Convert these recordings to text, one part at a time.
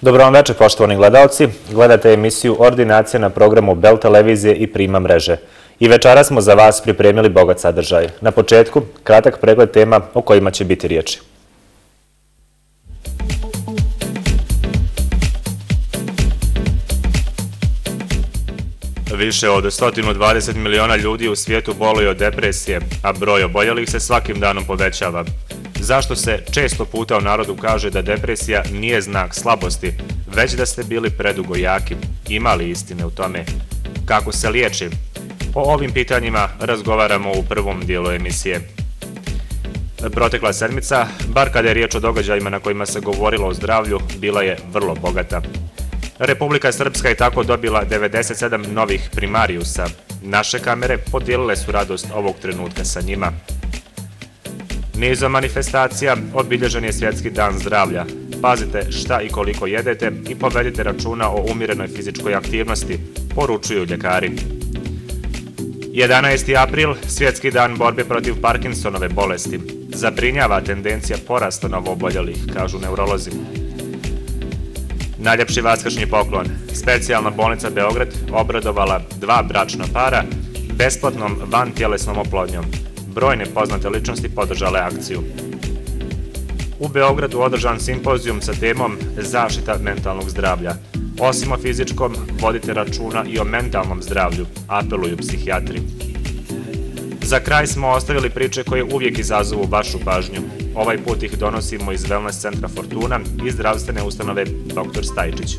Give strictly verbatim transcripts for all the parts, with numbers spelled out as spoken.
Dobro vam večer, poštovani gledalci. Gledate emisiju Ordinacija na programu Bell televizije i Prima mreže. I večera smo za vas pripremili bogat sadržaj. Na početku, kratak pregled tema o kojima će biti riječi. Više od sto dvadeset miliona ljudi u svijetu boluje od depresije, a broj oboljelih se svakim danom povećava. Zašto se često puta u narodu kaže da depresija nije znak slabosti, već da ste bili predugo jaki? Ima li istine u tome? Kako se liječi? O ovim pitanjima razgovaramo u prvom dijelu emisije. Protekla sedmica, bar kada je riječ o događajima na kojima se govorilo o zdravlju, bila je vrlo bogata. Republika Srpska je tako dobila devedeset sedam novih primarijusa. Naše kamere podijelile su radost ovog trenutka sa njima. Nizom manifestacija obilježen je Svjetski dan zdravlja. Pazite šta i koliko jedete i povedite računa o umjerenoj fizičkoj aktivnosti, poručuju ljekari. jedanaesti april, Svjetski dan borbe protiv Parkinsonove bolesti. Zabrinjava tendencija porasta novooboljelih, kažu neurolozi. Najljepši vaskršnji poklon. Specijalna bolnica Beograd obradovala dva bračna para besplatnom vantjelesnom oplodnjom. Brojne poznate ličnosti podržale akciju. U Beogradu održan simpozijum sa temom zaštita mentalnog zdravlja. Osim o fizičkom, vodite računa i o mentalnom zdravlju, apeluju psihijatri. Za kraj smo ostavili priče koje uvijek izazovu vašu pažnju. Ovaj put ih donosimo iz Wellness centra Fortuna i zdravstvene ustanove doktor Stajčić.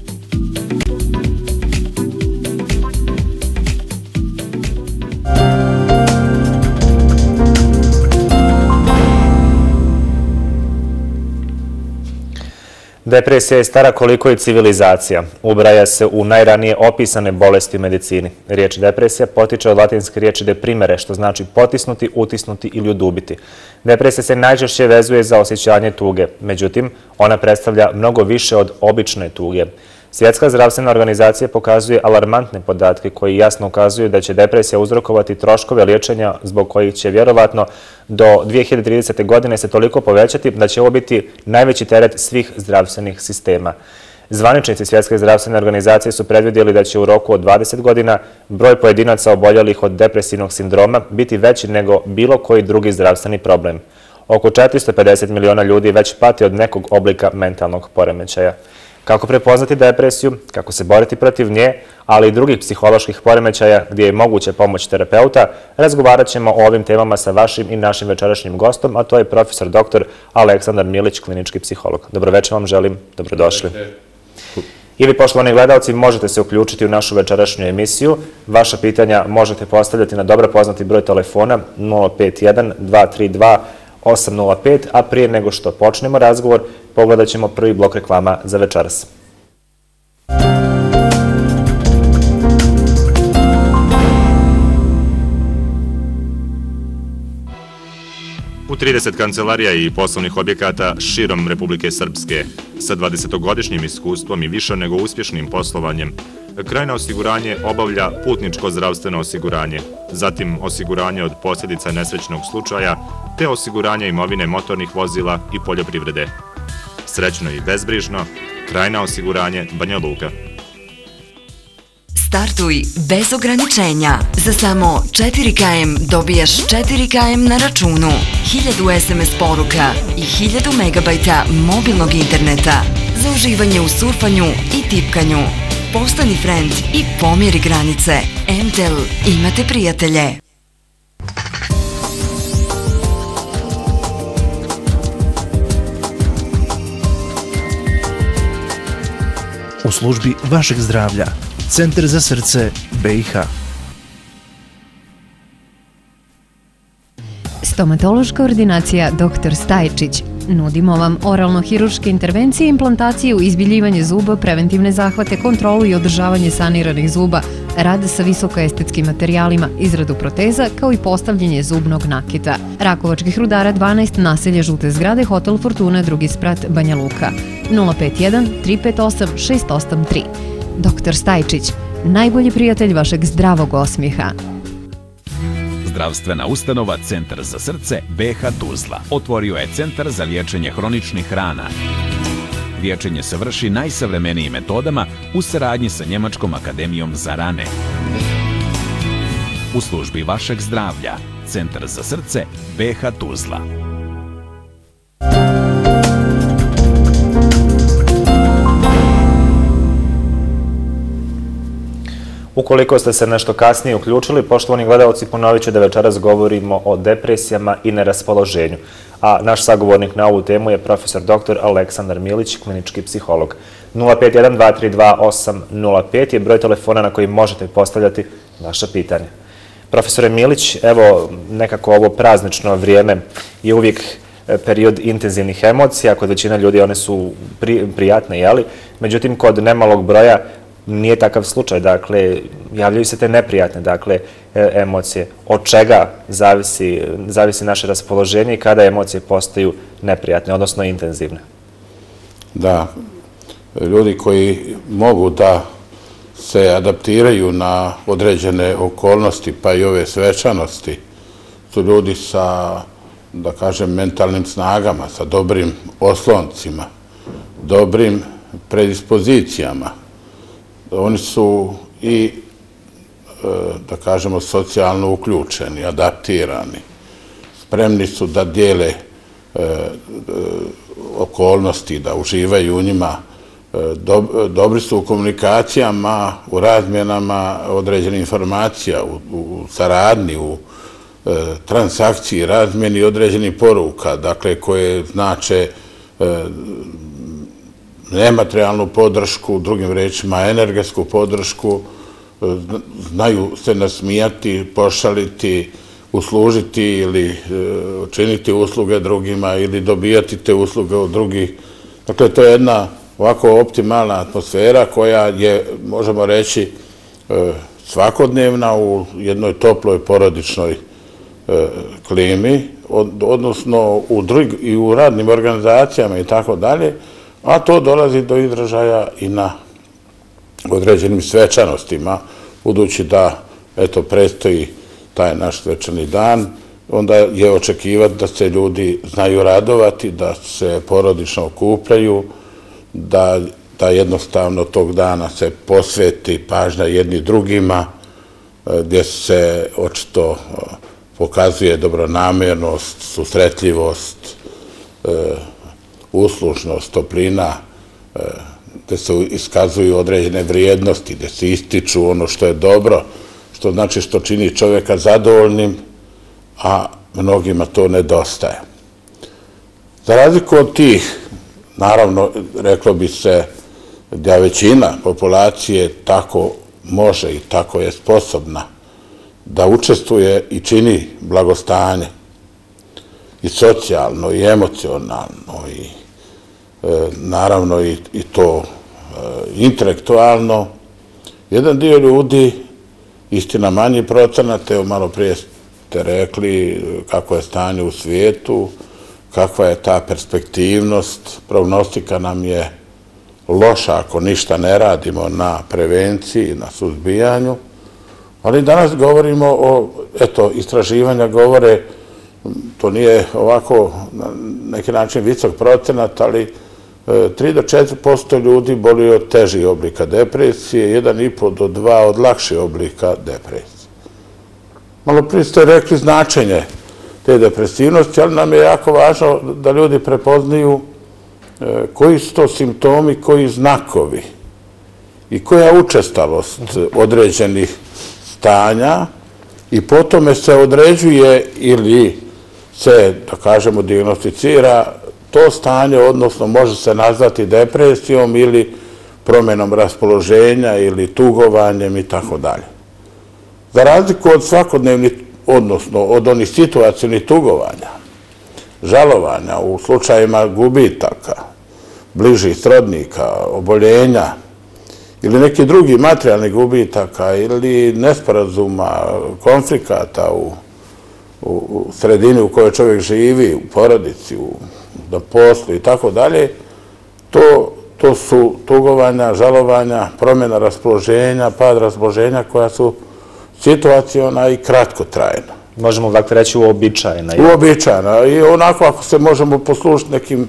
Depresija je stara koliko i civilizacija. Ubraja se u najranije opisane bolesti u medicini. Riječ depresija potiče od latinske riječi deprimere, što znači potisnuti, utisnuti ili udubiti. Depresija se najčešće vezuje za osjećanje tuge. Međutim, ona predstavlja mnogo više od obične tuge. Svjetska zdravstvena organizacija pokazuje alarmantne podatke koji jasno ukazuju da će depresija uzrokovati troškove liječenja zbog kojih će vjerovatno do dvije hiljade tridesete. godine se toliko povećati da će ovo biti najveći teret svih zdravstvenih sistema. Zvaničnici Svjetske zdravstvene organizacije su predvidjeli da će u roku od dvadeset godina broj pojedinaca oboljelih od depresivnog sindroma biti veći nego bilo koji drugi zdravstveni problem. Oko četiristo pedeset miliona ljudi već pati od nekog oblika mentalnog poremećaja. Kako prepoznati depresiju, kako se boriti protiv nje, ali i drugih psiholoških poremećaja gdje je moguće pomoć terapeuta, razgovarat ćemo o ovim temama sa vašim i našim večerašnjim gostom, a to je profesor doktor Aleksandar Milić, klinički psiholog. Dobroveče vam želim, dobrodošli. I vi, poštovani gledalci, možete se uključiti u našu večerašnju emisiju. Vaša pitanja možete postavljati na dobro poznati broj telefona nula pet jedan dva tri dva osam nula pet, a prije nego što počnemo razgovor, pogledat ćemo prvi blok reklama za večeras. U trideset kancelarija i poslovnih objekata širom Republike Srpske sa dvadesetogodišnjim iskustvom i više nego uspješnim poslovanjem, Krajina osiguranje obavlja putničko zdravstveno osiguranje, zatim osiguranje od posljedica nesrećnog slučaja, te osiguranje imovine motornih vozila i poljoprivrede. Srećno i bezbrižno, Krajina osiguranje Banja Luka. Startuj bez ograničenja. Za samo četiri kilometra dobijaš četiri kilometra na računu, hiljadu es em es poruka i hiljadu megabajta mobilnog interneta za uživanje u surfanju i tipkanju. Postani friend i pomjeri granice. em te el, imate prijatelje. U službi vašeg zdravlja. Centar za srce be i ha. Stomatološka ordinacija doktor Stajčić. Nudimo vam oralno-hiruške intervencije, implantaciju, izbiljivanje zuba, preventivne zahvate, kontrolu i održavanje saniranih zuba, rad sa visokoestetskim materijalima, izradu proteza, kao i postavljanje zubnog nakita. Rakovačkih rudara dvanaest, naselje Žute zgrade, Hotel Fortuna, drugi sprat, Banja Luka. nula pet jedan tri pet osam šest osam tri. doktor Stajčić, najbolji prijatelj vašeg zdravog osmijeha. Zdravstvena ustanova Centar za srce be ha Tuzla otvorio je centar za liječenje hroničnih rana. Liječenje se vrši najsavremenijim metodama u saradnji sa Njemačkom akademijom za rane. U službi vašeg zdravlja, Centar za srce B H Tuzla. Ukoliko ste se nešto kasnije uključili, poštovani gledalci, ponovit ću da večeras govorimo o depresijama i neraspoloženju. A naš sagovornik na ovu temu je profesor doktor Aleksandar Milić, klinički psiholog. nula pet jedan dva tri dva osam nula pet je broj telefona na koji možete postavljati vaša pitanja. Profesore Milić, evo nekako ovo praznično vrijeme je uvijek period intenzivnih emocija, kod većina ljudi one su prijatne, jeli? Međutim, kod nemalog broja nije takav slučaj, dakle, javljaju se te neprijatne, dakle, emocije. Od čega zavisi, zavisi naše raspoloženje i kada emocije postaju neprijatne, odnosno intenzivne? Da, ljudi koji mogu da se adaptiraju na određene okolnosti, pa i ove svečanosti, su ljudi sa, da kažem, mentalnim snagama, sa dobrim osloncima, dobrim predispozicijama. Oni su i, da kažemo, socijalno uključeni, adaptirani. Spremni su da dijele okolnosti, da uživaju u njima. Dobri su u komunikacijama, u razmjenama određenih informacija, u saradnji, u transakciji, razmjeni određenih poruka, dakle, koje znače nematerijalnu podršku, drugim rečima energetsku podršku, znaju se nasmijati, pošaliti, uslužiti ili činiti usluge drugima ili dobijati te usluge od drugih. Dakle, to je jedna ovako optimalna atmosfera koja je, možemo reći, svakodnevna u jednoj toploj porodičnoj klimi, odnosno i u radnim organizacijama i tako dalje, a to dolazi do izražaja i na određenim svečanostima, budući da, eto, predstoji taj naš svečani dan, onda je očekivati da se ljudi znaju radovati, da se porodično okupljaju, da jednostavno tog dana se posveti pažnja jedni drugima, gdje se očito pokazuje dobronamjernost, susretljivost, uslužnost, toplina, gdje se iskazuju određene vrijednosti, gdje se ističu ono što je dobro, što znači što čini čovjeka zadovoljnim, a mnogima to nedostaje. Za razliku od tih, naravno, reklo bi se da većina populacije tako može i tako je sposobna da učestvuje i čini blagostanje i socijalno i emocionalno i naravno i to intelektualno. Jedan dio ljudi, istina manji procenat, evo malo prije ste rekli kako je stanje u svijetu, kakva je ta perspektivnost, prognostika nam je loša ako ništa ne radimo na prevenciji, na suzbijanju, ali danas govorimo o, eto, istraživanja govore, to nije ovako na neki način visok procenat, ali tri do četiri posto ljudi boli od težih oblika depresije, jedan i po do dva od lakših oblika depresije. Malo prije ste rekli značenje te depresivnosti, ali nam je jako važno da ljudi prepoznaju koji su to simptomi, koji znakovi i koja učestalost određenih stanja i po tome se određuje ili se, da kažemo, dijagnosticira to stanje, odnosno može se nazvati depresijom ili promjenom raspoloženja ili tugovanjem i tako dalje. Za razliku od svakodnevnih, odnosno od onih situacijnih tugovanja, žalovanja u slučajima gubitaka, bližih srodnika, oboljenja ili neki drugi materijalni gubitaka ili nesporazuma, konflikata u u sredini u kojoj čovjek živi, u porodici, na poslu i tako dalje, to su tugovanja, žalovanja, promjena raspoloženja, pad raspoloženja koja su situacijona i kratkotrajna. Možemo dakle reći uobičajena. Uobičajena i onako ako se možemo poslušati nekim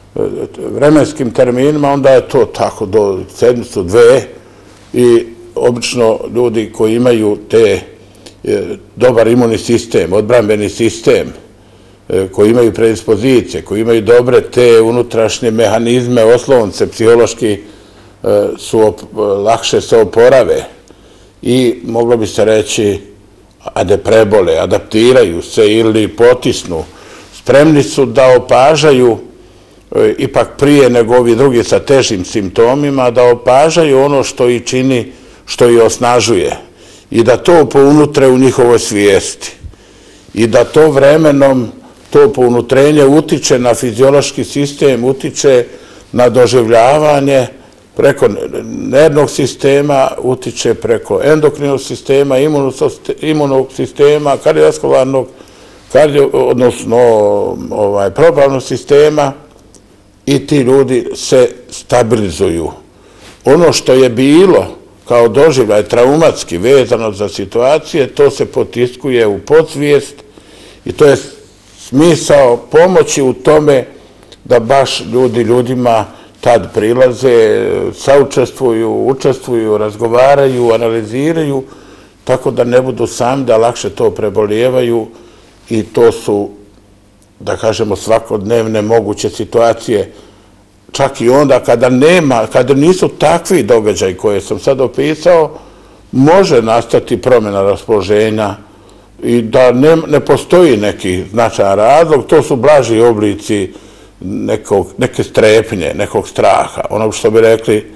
vremenskim terminima, onda je to tako do sedmicu, dve i obično ljudi koji imaju te dobar imunni sistem, odbrambeni sistem, koji imaju predispozicije, koji imaju dobre te unutrašnje mehanizme, oslonce, psihološki su lakše se oporave i moglo bi se reći a da prebole, adaptiraju se ili potisnu, spremni su da opažaju ipak prije nego ovi drugi sa težim simptomima, da opažaju ono što ih čini, što ih osnažuje i da to pounutre u njihovoj svijesti i da to vremenom, to pounutrenje utiče na fiziološki sistem, utiče na doživljavanje preko nervnog sistema, utiče preko endokrinog sistema, imunog sistema, kardiovaskularnog, odnosno probavnog sistema i ti ljudi se stabilizuju. Ono što je bilo kao doživljaj traumatski vezano za situacije, to se potiskuje u podsvijest i to je smisao pomoći u tome da baš ljudi ljudima tad prilaze, saučestvuju, učestvuju, razgovaraju, analiziraju, tako da ne budu sami, da lakše to prebolijevaju i to su, da kažemo, svakodnevne moguće situacije, čak i onda kada nema, kada nisu takvi događaji koje sam sad opisao, može nastati promjena raspoloženja i da ne postoji neki značajan razlog, to su blaži oblici neke strepnje, nekog straha, ono što bi rekli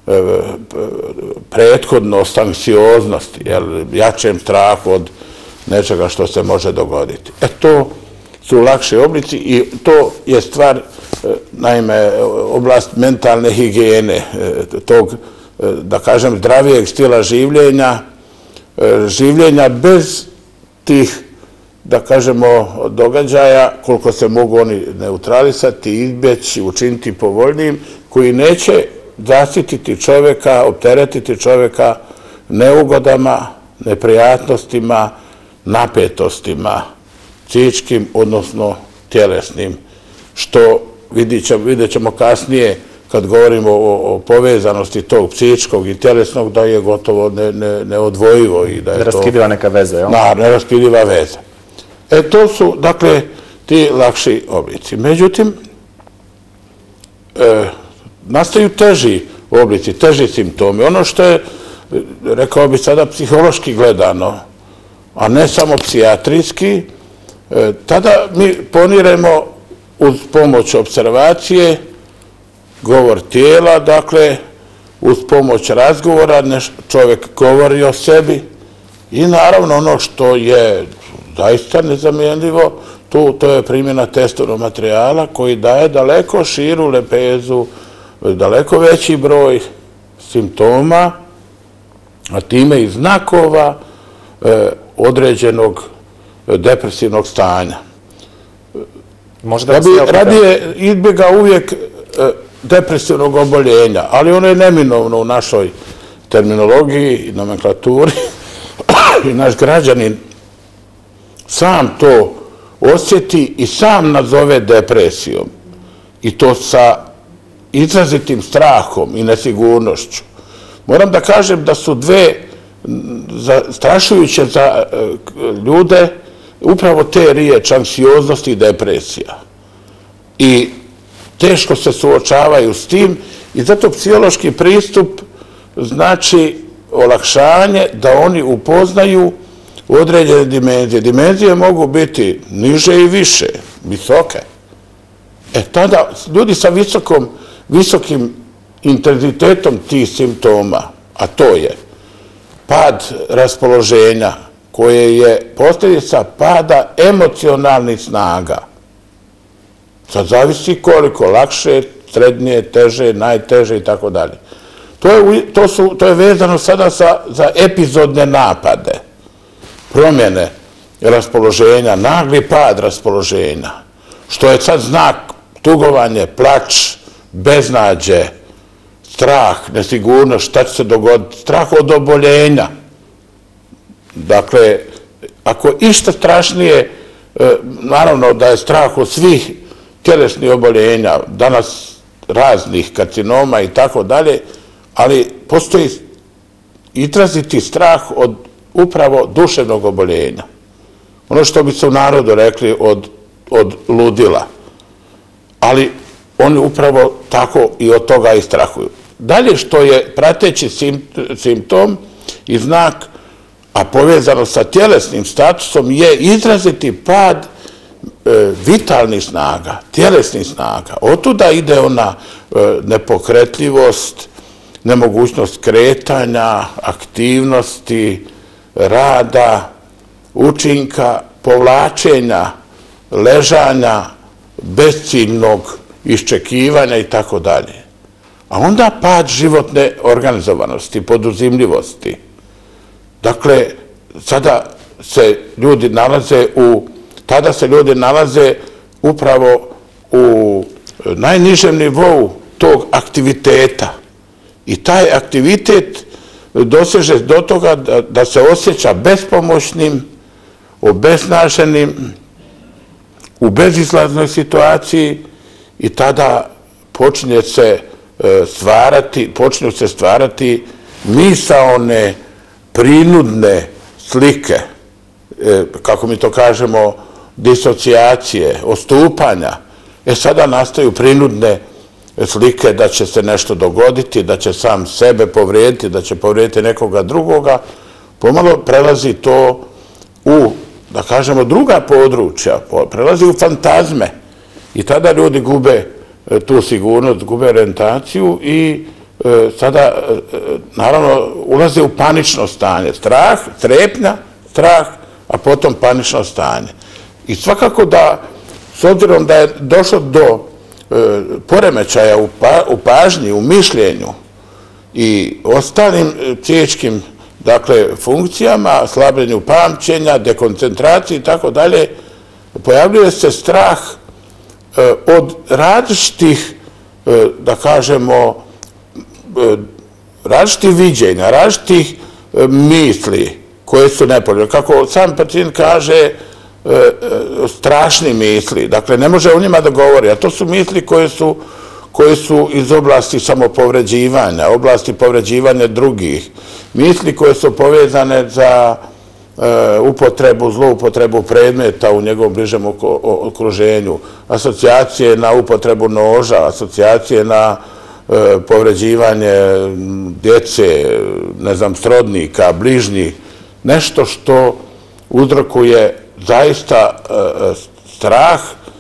prethodnost, anksioznosti, jačem strahu od nečega što se može dogoditi. E to su lakše oblici i to je stvar, naime, oblast mentalne higijene, tog, da kažem, zdravijeg stila življenja, življenja bez tih, da kažemo, događaja, koliko se mogu oni neutralisati, izbjeći, učiniti povoljnijim, koji neće zasititi čovjeka, opteretiti čovjeka neugodama, neprijatnostima, napetostima, psihičkim, odnosno tjelesnim, što vidjet ćemo kasnije kad govorimo o povezanosti tog psihičkog i tjelesnog, da je gotovo neodvojivo i da je to... Neraskidiva neka veza, jel? Da, neraskidiva veza. E, to su, dakle, ti lakši oblici. Međutim, nastaju teži oblici, teži simptomi. Ono što je, rekao bi sada, psihološki gledano, a ne samo psijatrijski, tada mi poniremo uz pomoć observacije, govor tijela, dakle, uz pomoć razgovora, čovjek govori o sebi i naravno ono što je zaista nezamjenljivo, to je primjena testovnog materijala koji daje daleko širu lepezu, daleko veći broj simptoma, a time i znakova određenog depresivnog stanja. Ja bi radije izbjegao uvijek depresivnog oboljenja, ali ono je neminovno u našoj terminologiji i nomenklaturi i naš građanin sam to osjeti i sam nazove depresijom i to sa izrazitim strahom i nesigurnošću. Moram da kažem da su dve zastrašujuće za ljude upravo te riječi, anksioznost i depresija. I teško se suočavaju s tim i zato psihološki pristup znači olakšanje da oni upoznaju određene dimenzije. Dimenzije mogu biti niže i više, visoke. E tada ljudi sa visokim intenzitetom tih simptoma, a to je pad raspoloženja, koje je posljedica pada emocionalnih snaga. Sad zavisi koliko, lakše, srednje, teže, najteže i tako dalje. To je vezano sada za epizodne napade, promjene raspoloženja, nagli pad raspoloženja, što je sad znak tugovanje, plač, beznađe, strah, nesigurnost, šta će se dogoditi, strah od oboljenja. Dakle, ako išta strašnije, naravno da je strah od svih tjelesnih oboljenja, danas raznih karcinoma i tako dalje, ali postoji izraziti strah od upravo duševnog oboljenja. Ono što bi se u narodu rekli od, od ludila. Ali oni upravo tako i od toga i strahuju. Dalje što je prateći simptom i znak, a povezano sa tjelesnim statusom, je izraziti pad e, vitalnih snaga, tjelesnih snaga. Otuda ide ona e, nepokretljivost, nemogućnost kretanja, aktivnosti, rada, učinka, povlačenja, ležanja, bezciljnog iščekivanja i tako dalje. A onda pad životne organizovanosti, poduzimljivosti. Dakle, sada se ljudi nalaze u, tada se ljudi nalaze upravo u najnižem nivou tog aktiviteta. I taj aktivitet doseže do toga da, da se osjeća bespomoćnim, obesnaženim, u bezizlaznoj situaciji i tada počinje se stvarati, počinju se stvarati misaone, prinudne slike, kako mi to kažemo, disocijacije, ostupanja. E sada nastaju prinudne slike da će se nešto dogoditi, da će sam sebe povrijediti, da će povrijediti nekoga drugoga. Pomalo prelazi to u, da kažemo, druga područja, prelazi u fantazme i tada ljudi gube tu sigurnost, gube orijentaciju i e, sada, e, naravno, ulaze u panično stanje. Strah, strepnja, strah, a potom panično stanje. I svakako da, s obzirom da je došlo do e, poremećaja u, pa, u pažnji, u mišljenju i ostalim psihičkim, dakle, funkcijama, slabljenju pamćenja, dekoncentraciji i tako dalje, pojavljuje se strah od različitih, da kažemo, različitih viđenja, različitih misli koje su nepovoljne. Kako sam pacijent kaže, strašni misli, dakle ne može o njima da govori, a to su misli koje su, koje su iz oblasti samopovređivanja, oblasti povređivanja drugih, misli koje su povezane za upotrebu, zloupotrebu predmeta u njegovom bližem okruženju, asocijacije na upotrebu noža, asocijacije na povređivanje djece, ne znam, srodnika, bližnjih, nešto što uzrokuje zaista strah,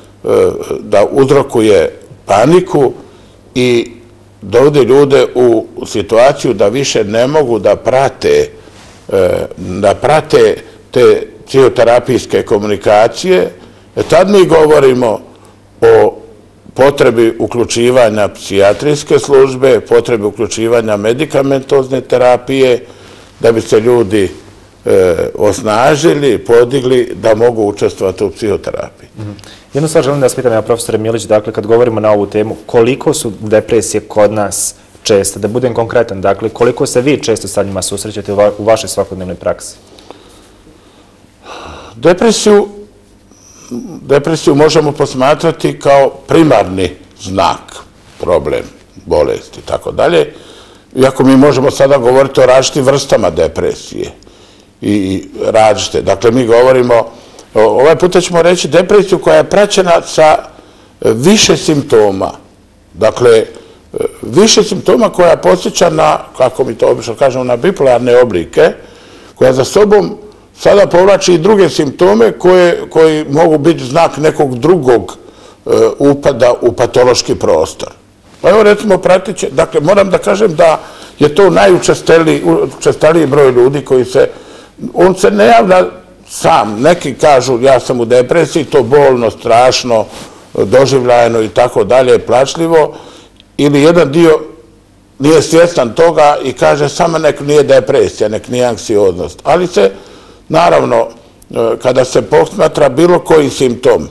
da uzrokuje paniku i dovodi ljude u situaciju da više ne mogu da prate da prate te psihoterapijske komunikacije. Tad mi govorimo o potrebi uključivanja psihijatrijske službe, potrebi uključivanja medikamentozne terapije, da bi se ljudi osnažili, podigli, da mogu učestvovati u psihoterapiji. Jednu stvar želim da vas pitam, ja, profesore Milić, dakle, kad govorimo na ovu temu, koliko su depresije kod nas često? Da budem konkretan, dakle, koliko se vi često sa njima susrećete u vašoj svakodnevnoj praksi? Depresiju, depresiju možemo posmatrati kao primarni znak, problem, bolesti i tako dalje. Iako mi možemo sada govoriti o različitim vrstama depresije i različite. Dakle, mi govorimo, ovaj puta ćemo reći depresiju koja je praćena sa više simptoma. Dakle, više simptoma koja posjeća na, kako mi to obično kažemo, na bipolarne oblike, koja za sobom sada povlači i druge simptome koji mogu biti znak nekog drugog upada u patološki prostor. Pa evo, recimo, pratit će, dakle, moram da kažem da je to najučestaliji broj ljudi koji se, on se ne javlja sam, neki kažu ja sam u depresiji, to bolno, strašno, doživljajno i tako dalje, plačljivo, ili jedan dio nije svjestan toga i kaže samo nek nije depresija, nek nije anksioznost. Ali se, naravno, kada se posmatra bilo koji simptom,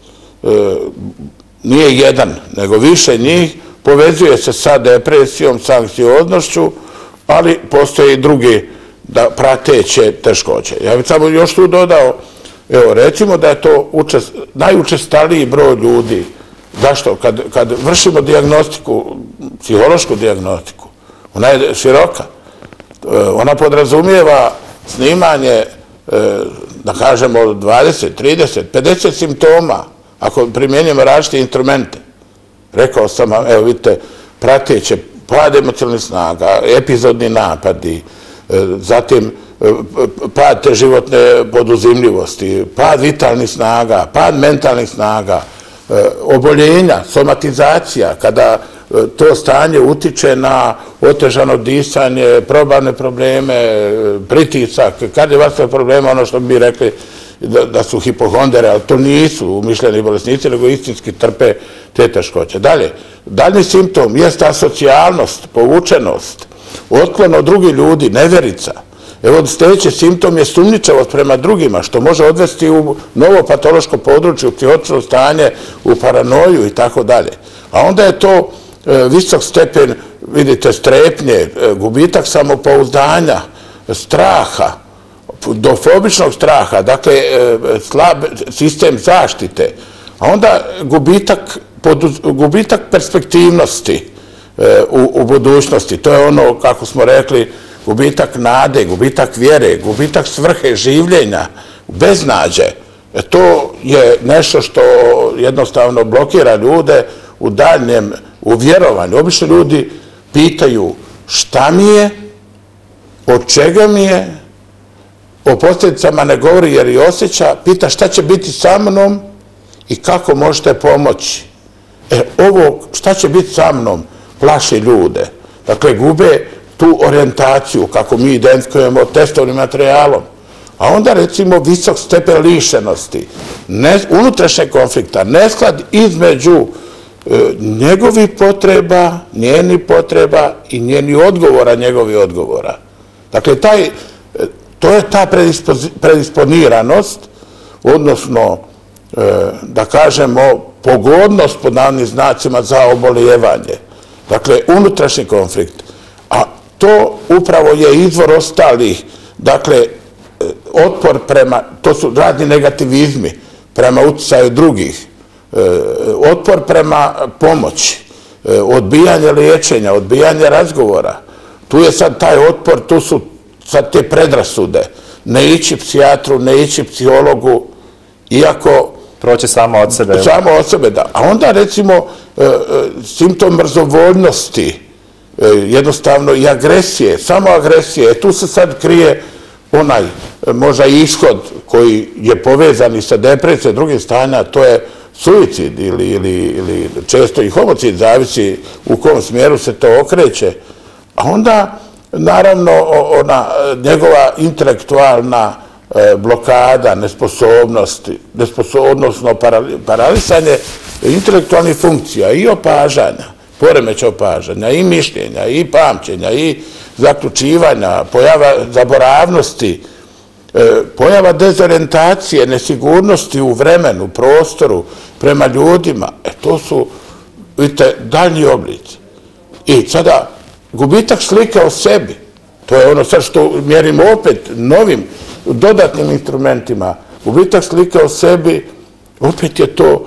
nije jedan, nego više njih, povezuje se sa depresijom, sa anksioznošću, ali postoje i drugi prateće teškoće. Ja bih samo još tu dodao, evo, recimo da je to najučestaliji broj ljudi Zašto? Kad vršimo dijagnostiku, psihološku dijagnostiku, ona je široka. Ona podrazumijeva snimanje, da kažemo, dvadeset, trideset, pedeset simptoma, ako primjenjujemo različite instrumente. Rekao sam vam, evo vidite, prateće pad emocionalnih snaga, epizodni napadi, zatim pad te životne poduzimljivosti, pad vitalnih snaga, pad mentalnih snaga, oboljenja, somatizacija, kada to stanje utiče na otežano disanje, probavne probleme, pritisak, kardiovaskularne probleme, ono što bi rekli da su hipohondere, ali to nisu umišljeni bolesnici, nego istinski trpe te teškoće. Dalje, daljni simptom jeste asocijalnost, povučenost, otklon od drugih ljudi, neverica. Evo, sljedeći simptom je sumnjičavost prema drugima, što može odvesti u novo patološko područje, u psihotično stanje, u paranoju i tako dalje. A onda je to visok stepen, vidite, strepnje, gubitak samopouzdanja, straha, do fobičnog straha, dakle, slab sistem zaštite, a onda gubitak perspektivnosti u budućnosti. To je ono, kako smo rekli, gubitak nade, gubitak vjere, gubitak svrhe življenja, beznađe. To je nešto što jednostavno blokira ljude u daljnjem uvjerovanju. Obično ljudi pitaju šta mi je, od čega mi je, o posljedicama ne govori jer i osjeća, pita šta će biti sa mnom i kako možete pomoći. E, ovo šta će biti sa mnom plaši ljude. Dakle, gube tu orijentaciju, kako mi identifikujemo testovnim materijalom. A onda, recimo, visok stepen lišenosti, unutrašnjeg konflikta, nesklad između njegovih potreba, njenih potreba i njenih odgovora, njegovih odgovora. Dakle, to je ta predisponiranost, odnosno, da kažemo, pogodnost pod navodnim znacima za obolijevanje. Dakle, unutrašnji konflikt. A to upravo je izvor ostalih, dakle, otpor prema, to su razni negativizmi, prema utjecaju drugih, otpor prema pomoći, odbijanje liječenja, odbijanje razgovora. Tu je sad taj otpor, tu su sad te predrasude. Ne ići psijatru, ne ići psihologu, iako... Proći samo od sebe. Samo od sebe, da. A onda, recimo, simptom mrzovoljnosti, jednostavno i agresije, samo agresije. Tu se sad krije onaj, možda ishod koji je povezan i sa depresijom, drugim stanja, to je suicid ili često i homocid, zavisi u kom smjeru se to okreće. A onda, naravno, njegova intelektualna blokada, nesposobnost, odnosno paralisanje intelektualnih funkcija i opažanja, poremeća opažanja, i mišljenja, i pamćenja, i zaključivanja, pojava zaboravnosti, pojava dezorientacije, nesigurnosti u vremenu, prostoru, prema ljudima. E, to su, vidite, daljnji oblici. I sada, gubitak slike o sebi, to je ono sad što mjerimo opet novim, dodatnim instrumentima, gubitak slike o sebi, opet je to,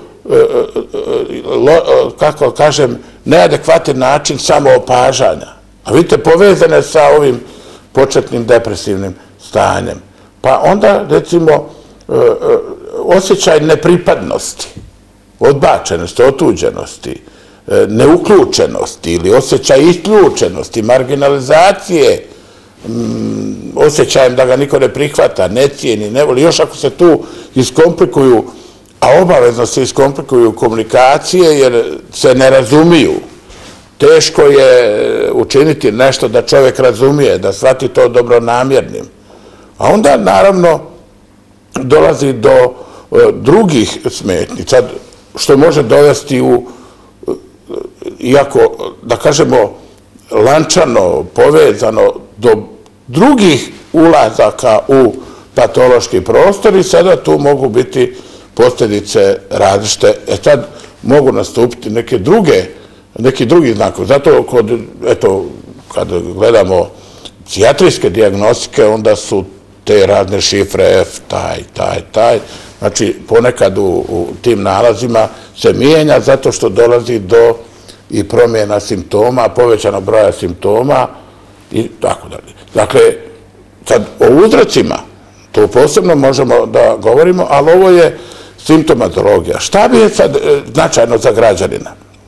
kako kažem, neadekvatan način samoopažanja. A vidite, povezane sa ovim početnim depresivnim stanjem. Pa onda, recimo, osjećaj nepripadnosti, odbačenosti, otuđenosti, neuključenosti ili osjećaj isključenosti, marginalizacije, osjećajem da ga niko ne prihvata, ne cijeni, ne voli. Još ako se tu iskomplikuju, a obavezno se iskomplikuju komunikacije jer se ne razumiju, teško je učiniti nešto da čovjek razumije, da shvati to dobronamjernim. A onda, naravno, dolazi do drugih smetnji, što može dovesti u, iako, da kažemo, lančano, povezano, do drugih ulazaka u patološki prostor i sada tu mogu biti posljedice različite. E sad mogu nastupiti neke druge, neki drugi znakovi. Zato kod, eto, kad gledamo psihijatrijske dijagnostike, onda su te razne šifre F, taj, taj, taj. Znači, ponekad u tim nalazima se mijenja zato što dolazi do i promjena simptoma, povećanog broja simptoma i tako dalje. Dakle, sad o uzrocima, to posebno možemo da govorimo, ali ovo je simptomatologija. Šta bi je sad značajno za građanina?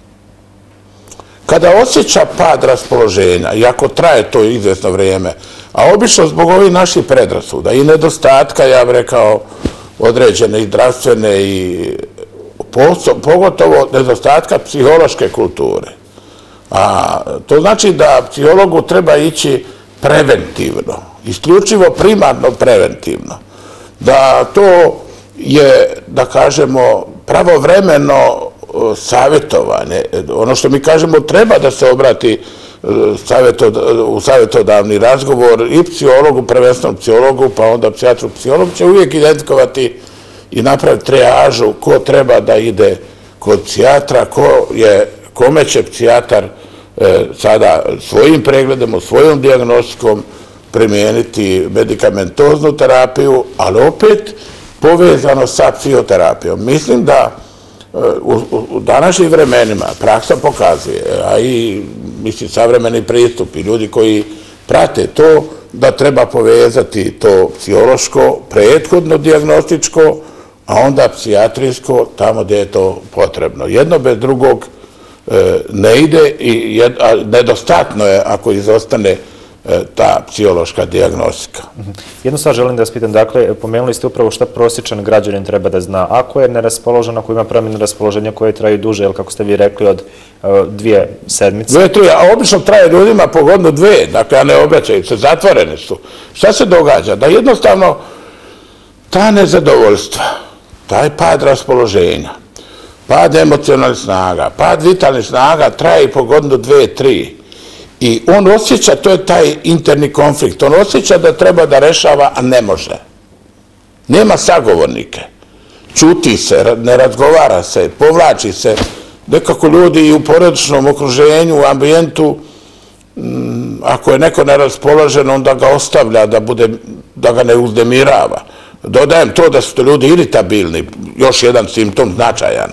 Kada osjeća pad raspoloženja, i ako traje to izvjesno vrijeme, a obično zbog ovih naših predrasuda i nedostatka, ja bih rekao, određene i zdravstvene i pogotovo nedostatka psihološke kulture. A to znači da psihologu treba ići preventivno, isključivo primarno preventivno. Da to je, da kažemo, pravovremeno savjetovanje. Ono što mi kažemo, treba da se obrati u savjetodavni razgovor i psihologu, prvenstveno psihologu, pa onda psijatru. Psiholog će uvijek identifikovati i napraviti trijažu ko treba da ide kod psijatra, kome će psijatar sada svojim pregledom, svojom dijagnostikom primijeniti medikamentoznu terapiju, ali opet povezano sa psihoterapijom. Mislim da u današnjim vremenima praksa pokazuje, a i mislim savremeni pristup i ljudi koji prate to, da treba povezati to psihološko, prethodno dijagnostičko, a onda psijatrijsko tamo gdje je to potrebno. Jedno bez drugog ne ide i nedostatno je ako izostane ta psihološka dijagnostika. Jednu stvar želim da vas pitam, dakle, pomenuli ste upravo šta prosječan građanin treba da zna. Ako je neraspoložen, ako ima promjene raspoloženja koje traju duže, ili kako ste vi rekli, od dvije sedmice? Dve, tri, a obično traje ljudima po godinu dve, dakle, a ne obraćaju se, zatvoreni su. Šta se događa? Da jednostavno ta nezadovoljstva, taj pad raspoloženja, pad emocionalnih snaga, pad vitalnih snaga traje i po godinu dve, tri. I on osjeća, to je taj interni konflikt, on osjeća da treba da rešava, a ne može. Nema sagovornike. Čuti se, ne razgovara se, povlači se. Nekako ljudi i u porodičnom okruženju, u ambijentu, ako je neko neraspoložen, onda ga ostavlja da ga ne uznemirava. Dodajem to da su to ljudi iritabilni, još jedan simptom značajan,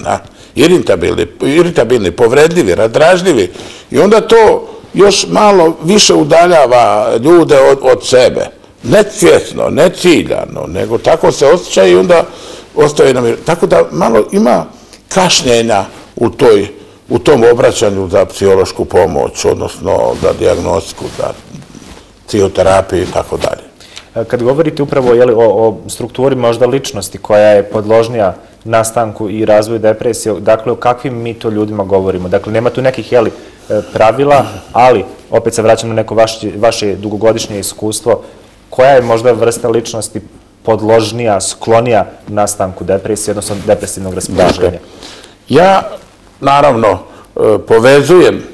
iritabilni, povredljivi, razdražljivi. I onda to još malo više udaljava ljude od sebe. Ne svjesno, ne ciljano, nego tako se osjeća i onda ostaje nam. Tako da malo ima kašnjenja u tom obraćanju za psihološku pomoć, odnosno za dijagnostiku, za psihoterapiju i tako dalje. Kad govorite upravo o strukturi možda ličnosti koja je podložnija nastanku i razvoju depresije, dakle o kakvim mi to ljudima govorimo? Dakle, nema tu nekih pravila, ali opet se vraćam na neko vaše dugogodišnje iskustvo. Koja je možda vrsta ličnosti podložnija, sklonija nastanku depresije, odnosno depresivnog raspoloženja? Ja, naravno, povezujem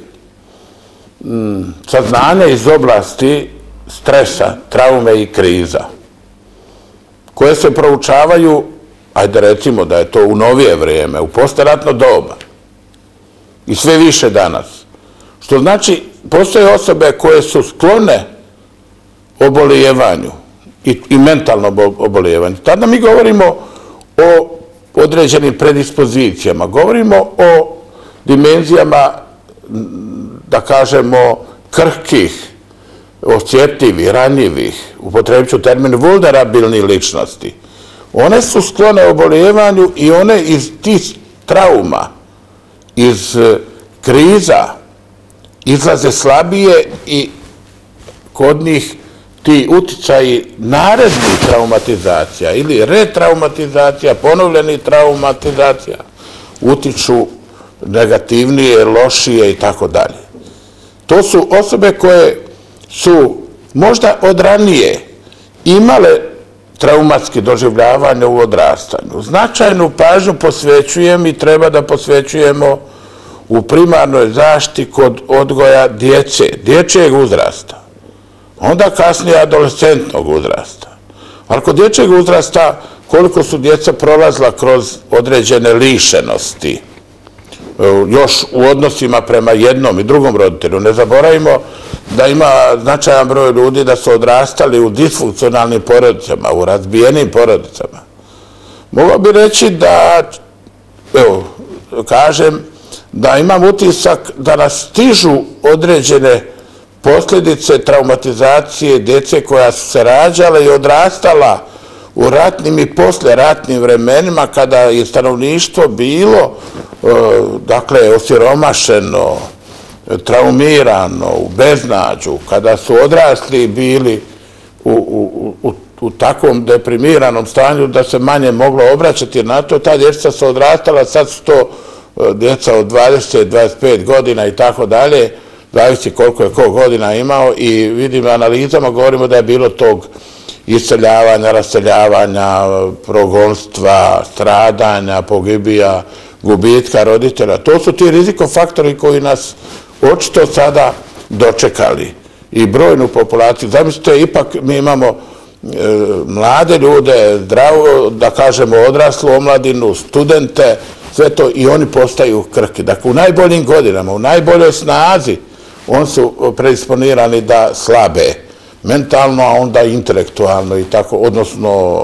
saznanje iz oblasti stresa, traume i kriza, koje se proučavaju, ajde recimo da je to u novije vrijeme, u posteratno doba i sve više danas. Što znači, postoje osobe koje su sklone obolijevanju i mentalnom obolijevanju. Tada mi govorimo o određenim predispozicijama, govorimo o dimenzijama, da kažemo, krhkih, osjetljivih, ranjivih, upotrebit ću termin vulnerabilnih ličnosti. One su sklone obolijevanju i one iz tih trauma, iz kriza, izlaze slabije i kod njih ti uticaji narednih traumatizacija ili retraumatizacija, ponovljenih traumatizacija utiču negativnije, lošije i tako dalje. To su osobe koje su možda od ranije imale traumatski doživljavanje u odrastanju. Značajnu pažnju posvećujem i treba da posvećujemo u primarnoj zaštiti kod odgoja djece, dječjeg uzrasta, onda kasnije adolescentnog uzrasta. Ali kod dječjeg uzrasta koliko su djeca prolazila kroz određene lišenosti, još u odnosima prema jednom i drugom roditelju. Ne zaboravimo da ima značajan broj ljudi da su odrastali u disfunkcionalnim porodicama, u razbijenim porodicama. Mogao bi reći da, evo, kažem da imam utisak da nas stižu određene posljedice traumatizacije djece koja su se rađala i odrastala u ratnim i posleratnim vremenima kada je stanovništvo bilo dakle osiromašeno, traumirano, u beznađu, kada su odrasli bili u, u, u, u takvom deprimiranom stanju da se manje moglo obraćati na to, ta djeca su odrastala, sad su to djeca od dvadeset do dvadeset pet godina i tako dalje, zavisi koliko je ko godina imao i vidim analizama, govorimo da je bilo tog iseljavanja, raseljavanja, progonstva, stradanja, pogibija, gubitka roditelja. To su ti rizikofaktori koji nas očito sada dočekali i brojnu populaciju. Zamislite, ipak mi imamo e, mlade ljude, zdravo, da kažemo odraslu omladinu, studente, sve to i oni postaju krhki. Dakle, u najboljim godinama, u najboljoj snazi, oni su predisponirani da slabe mentalno, a onda intelektualno i tako, odnosno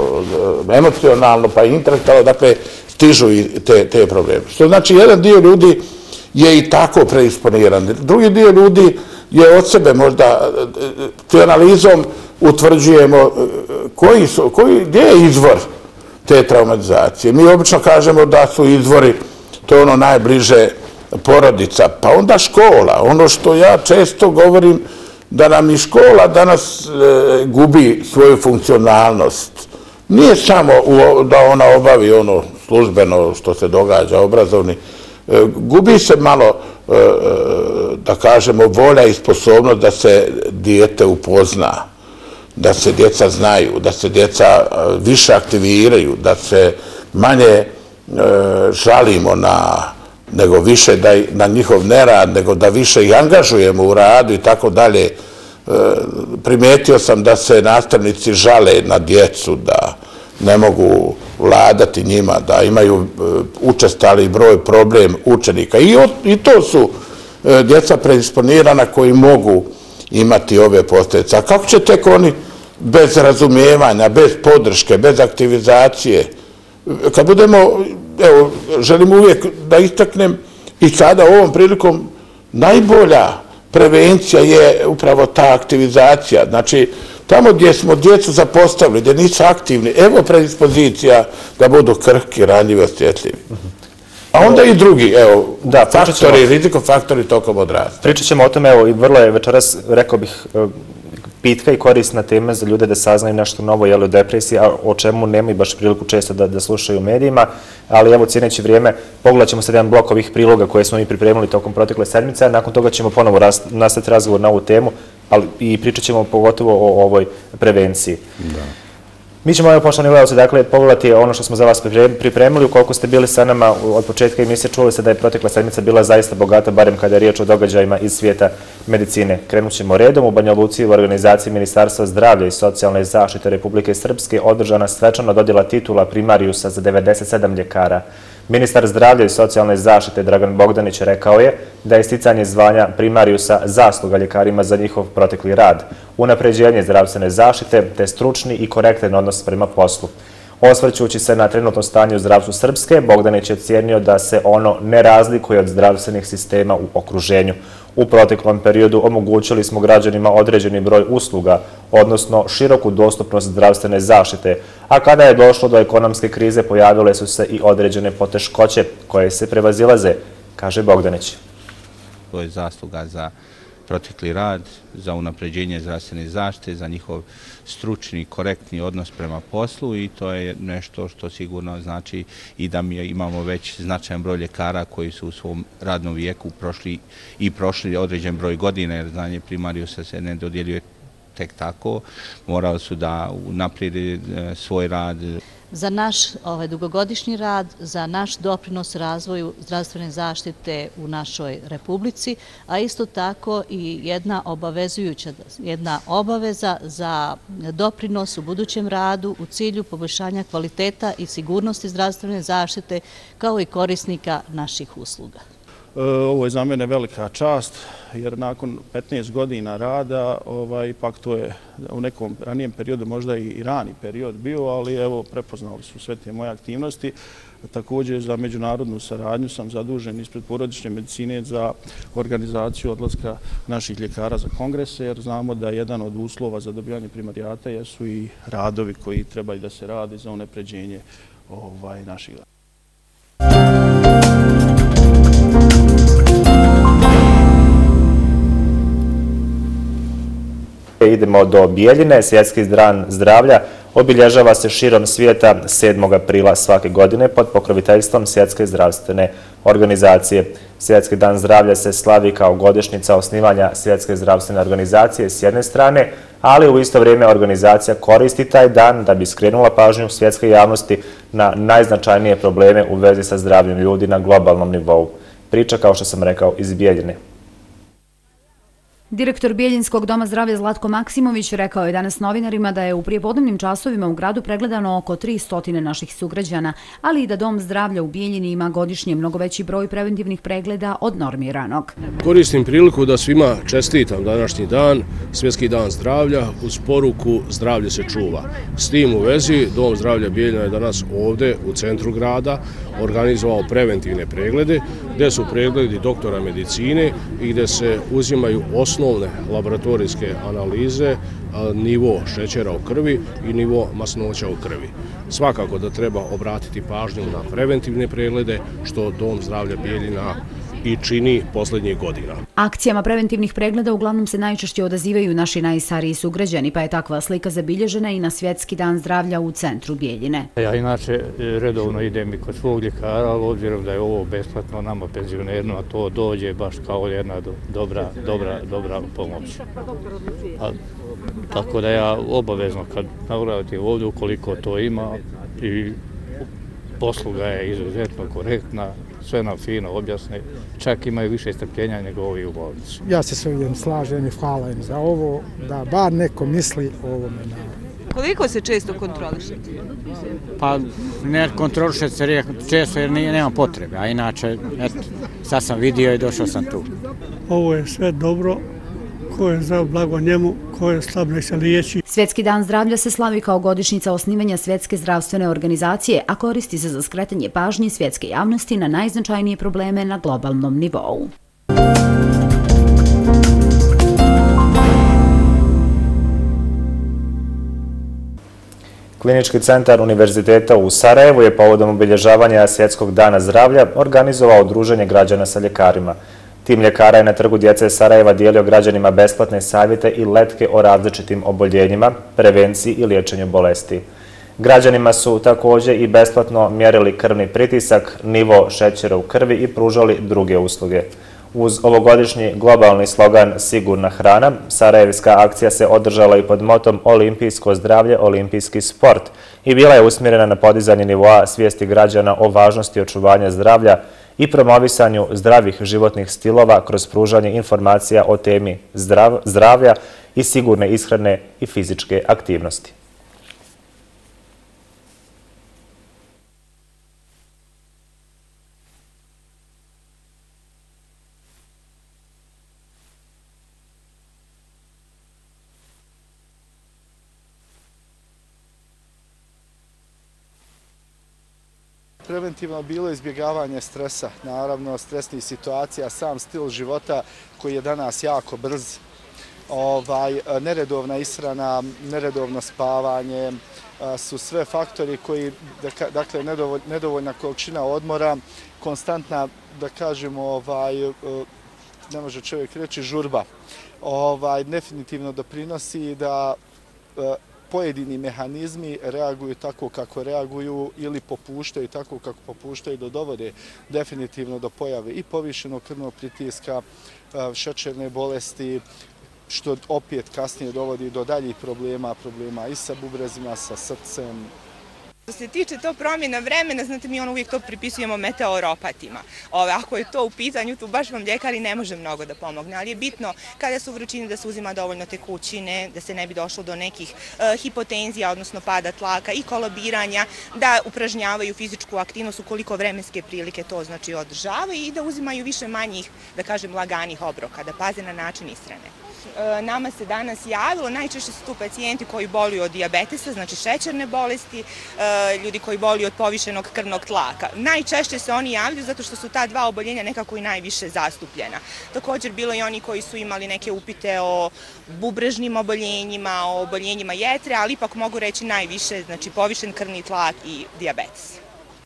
emocionalno pa i intelektualno, dakle, stižu i te, te probleme. Što znači, jedan dio ljudi je i tako predisponiran. Drugi dio ljudi je od sebe možda, tu analizom utvrđujemo koji su, koji, gdje je izvor te traumatizacije. Mi obično kažemo da su izvori, to je ono najbliže porodica, pa onda škola. Ono što ja često govorim, da nam i škola danas e, gubi svoju funkcionalnost. Nije samo u, da ona obavi ono službeno što se događa, obrazovni. E, gubi se malo, e, da kažemo, volja i sposobnost da se dijete upozna, da se djeca znaju, da se djeca više aktiviraju, da se manje e, žalimo na nego više da na njihov nerad, nego da više ih angažujemo u radu i tako dalje. Primetio sam da se nastavnici žale na djecu, da ne mogu vladati njima, da imaju učestali broj problem učenika. I, i to su djeca predisponirana koji mogu imati ove posljedice. A kako će tek oni bez razumijevanja, bez podrške, bez aktivizacije, kad budemo, evo, želim uvijek da istaknem i sada ovom prilikom najbolja prevencija je upravo ta aktivizacija. Znači, tamo gdje smo djecu zapostavili, gdje nisu aktivni, evo predispozicija da budu krhki, ranjivi, osjetljivi. A onda i drugi, evo, da, faktori, rizikofaktori tokom odrasta. Pričat ćemo o tome, evo, i vrlo je večeras, rekao bih, pitka i korisna tema za ljude da saznaju nešto novo jel, o depresiji, a o čemu nemaju baš priliku često da, da slušaju u medijima, ali evo cijeneći vrijeme, pogledat ćemo sad jedan blok ovih priloga koje smo mi pripremili tokom protekle sedmice, a nakon toga ćemo ponovo rast, nastaviti razgovor na ovu temu, ali i pričat ćemo pogotovo o ovoj prevenciji. Da. Mi ćemo, evo, poštovani gledalci, dakle, pogledati ono što smo za vas pripremili, ukoliko ste bili sa nama od početka emisije, čuli se da je protekla sedmica bila zaista bogata, barem kada je riječ o događajima iz svijeta medicine. Krenut ćemo redom. U Banja Luci u organizaciji Ministarstva zdravlja i socijalne zaštite Republike Srpske održana svečana dodjela titula primarijusa za devedeset sedam ljekara. Ministar zdravlja i socijalne zaštite Dragan Bogdanić rekao je da je sticanje zvanja primarijusa zasluga ljekarima za njihov protekli rad, unapređenje zdravstvene zaštite te stručni i korektan odnos prema poslu. Osvrćući se na trenutno stanje u zdravstvu Srpske, Bogdanić je cijenio da se ono ne razlikuje od zdravstvenih sistema u okruženju. U proteklom periodu omogućili smo građanima određeni broj usluga, odnosno široku dostupnost zdravstvene zaštite, a kada je došlo do ekonomske krize pojavile su se i određene poteškoće koje se prevazilaze, kaže Bogdanić. To je zasluga za protekli rad, za unapređenje zdravstvene zaštite, za njihov stručni, korektni odnos prema poslu i to je nešto što sigurno znači i da mi imamo već značajan broj ljekara koji su u svom radnom vijeku prošli i prošli određen broj godina, jer znanje primarijusa se ne dodjeljuje tek tako, morali su da unaprijede svoj rad. Za naš ovaj, dugogodišnji rad, za naš doprinos razvoju zdravstvene zaštite u našoj Republici, a isto tako i jedna obavezujuća, jedna obaveza za doprinos u budućem radu u cilju poboljšanja kvaliteta i sigurnosti zdravstvene zaštite kao i korisnika naših usluga. Ovo je za mene velika čast, jer nakon petnaest godina rada, ovaj, ipak to je u nekom ranijem periodu, možda i rani period bio, ali evo, prepoznali su sve te moje aktivnosti. Također za međunarodnu saradnju sam zadužen ispred porodične medicine za organizaciju odlaska naših ljekara za kongrese, jer znamo da jedan od uslova za dobivanje primarijata jesu i radovi koji trebaju da se rade za unapređenje naših rada. Idemo do Bijeljine. Svjetski dan zdravlja obilježava se širom svijeta sedmog aprila svake godine pod pokroviteljstvom Svjetske zdravstvene organizacije. Svjetski dan zdravlja se slavi kao godišnjica osnivanja Svjetske zdravstvene organizacije s jedne strane, ali u isto vrijeme organizacija koristi taj dan da bi skrenula pažnju svjetske javnosti na najznačajnije probleme u vezi sa zdravljem ljudi na globalnom nivou. Priča, kao što sam rekao, iz Bijeljine. Direktor Bijeljinskog doma zdravlja Zlatko Maksimović rekao je danas novinarima da je u prijepodnevnim časovima u gradu pregledano oko tristo naših sugrađana, ali i da dom zdravlja u Bijeljini ima godišnje mnogo veći broj preventivnih pregleda od normiranog. Koristim priliku da svima čestitam današnji dan, Svjetski dan zdravlja, uz poruku zdravlje se čuva. S tim u vezi Dom zdravlja Bijeljina je danas ovdje u centru grada organizovao preventivne preglede, gdje su pregledi doktora medicine i gdje se uzimaju osnovne laboratorijske analize, nivo šećera u krvi i nivo masnoća u krvi. Svakako da treba obratiti pažnju na preventivne preglede, što Dom zdravlja Bijeljina i čini posljednjih godina. Akcijama preventivnih pregleda uglavnom se najčešće odazivaju naši najstariji sugrađani, pa je takva slika zabilježena i na Svjetski dan zdravlja u centru Bijeljine. Ja inače redovno idem i kod svog ljekara, ali obzirom da je ovo besplatno nama penzionerima, a to dođe baš kao jedna dobra, dobra, dobra pomoć. A, tako da ja obavezno kad navratim ovdje, ukoliko to ima, i posluga je izuzetno korektna, sve nam fino objasne, čak imaju više strpljenja nego ovi u bolnici. Ja se s ovim slažem i hvala im za ovo, da bar neko misli o ovome. Koliko se često kontrolišete? Pa ne kontrolišete se često jer nema potrebe, a inače, eto, sad sam vidio i došao sam tu. Ovo je sve dobro, ko je zdrav, blago njemu, ko je slab, nek se liječi. Svjetski dan zdravlja se slavi kao godišnjica osnivanja Svjetske zdravstvene organizacije, a koristi se za skretanje pažnje svjetske javnosti na najznačajnije probleme na globalnom nivou. Klinički centar Univerziteta u Sarajevu je povodom obilježavanja Svjetskog dana zdravlja organizovao druženje građana sa ljekarima. Tim ljekara je na Trgu djece Sarajeva dijelio građanima besplatne savjete i letke o različitim oboljenjima, prevenciji i liječenju bolesti. Građanima su također i besplatno mjerili krvni pritisak, nivo šećera u krvi i pružali druge usluge. Uz ovogodišnji globalni slogan Sigurna hrana, sarajevska akcija se održala i pod motom Olimpijsko zdravlje, olimpijski sport i bila je usmjerena na podizanje nivoa svijesti građana o važnosti očuvanja zdravlja i promovisanju zdravih životnih stilova kroz pružanje informacija o temi zdravlja i sigurne ishrane i fizičke aktivnosti. Preventivno bilo izbjegavanje stresa, naravno stresnih situacija, sam stil života koji je danas jako brz, ovaj, neredovna ishrana, neredovno spavanje su sve faktori koji, dakle, nedovoljna količina odmora, konstantna, da kažemo, ovaj, ne može čovjek reći žurba, ovaj, definitivno doprinosi da pojedini mehanizmi reaguju tako kako reaguju ili popuštaju tako kako popuštaju, da dovode definitivno do pojave i povišenog krvnog pritiska, šećerne bolesti, što opet kasnije dovodi do daljih problema, problema i sa bubrezima, sa srcem. Što se tiče to promjena vremena, znate, mi ono uvijek to pripisujemo meteoropatima. Ove, ako je to u pitanju, tu baš vam ljekari ne može mnogo da pomogne, ali je bitno kada su vrućine da se uzima dovoljno tekućine, da se ne bi došlo do nekih e, hipotenzija, odnosno pada tlaka i kolabiranja, da upražnjavaju fizičku aktivnost ukoliko vremenske prilike to znači održavaju i da uzimaju više manjih, da kažem, laganih obroka, da paze na način ishrane. nama se danas javilo, najčešće su tu pacijenti koji boluju od dijabetesa, znači šećerne bolesti, ljudi koji boluju od povišenog krvnog tlaka. Najčešće se oni javljaju zato što su ta dva oboljenja nekako i najviše zastupljena. Također bilo i oni koji su imali neke upite o bubrežnim oboljenjima, o oboljenjima jetre, ali ipak mogu reći najviše, znači povišen krvni tlak i dijabetes.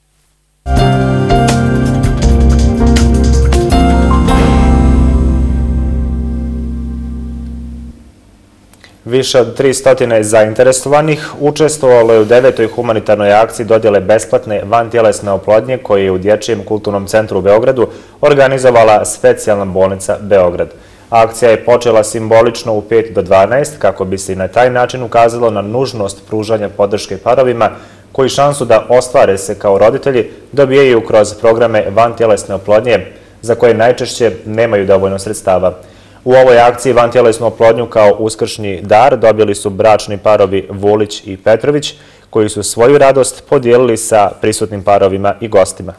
Više od tristo zainteresovanih učestvovalo je u devetoj humanitarnoj akciji dodjele besplatne vantjelesne oplodnje koju je u Dječjem kulturnom centru u Beogradu organizovala Specijalna bolnica Beograd. Akcija je počela simbolično u pet do dvanaest kako bi se i na taj način ukazalo na nužnost pružanja podrške parovima koji šansu da ostvare se kao roditelji dobijaju kroz programe vantjelesne oplodnje za koje najčešće nemaju dovoljno sredstava. U ovoj akciji vantjelesnu oplodnju kao uskršnji dar dobili su bračni parovi Vulić i Petrović, koji su svoju radost podijelili sa prisutnim parovima i gostima.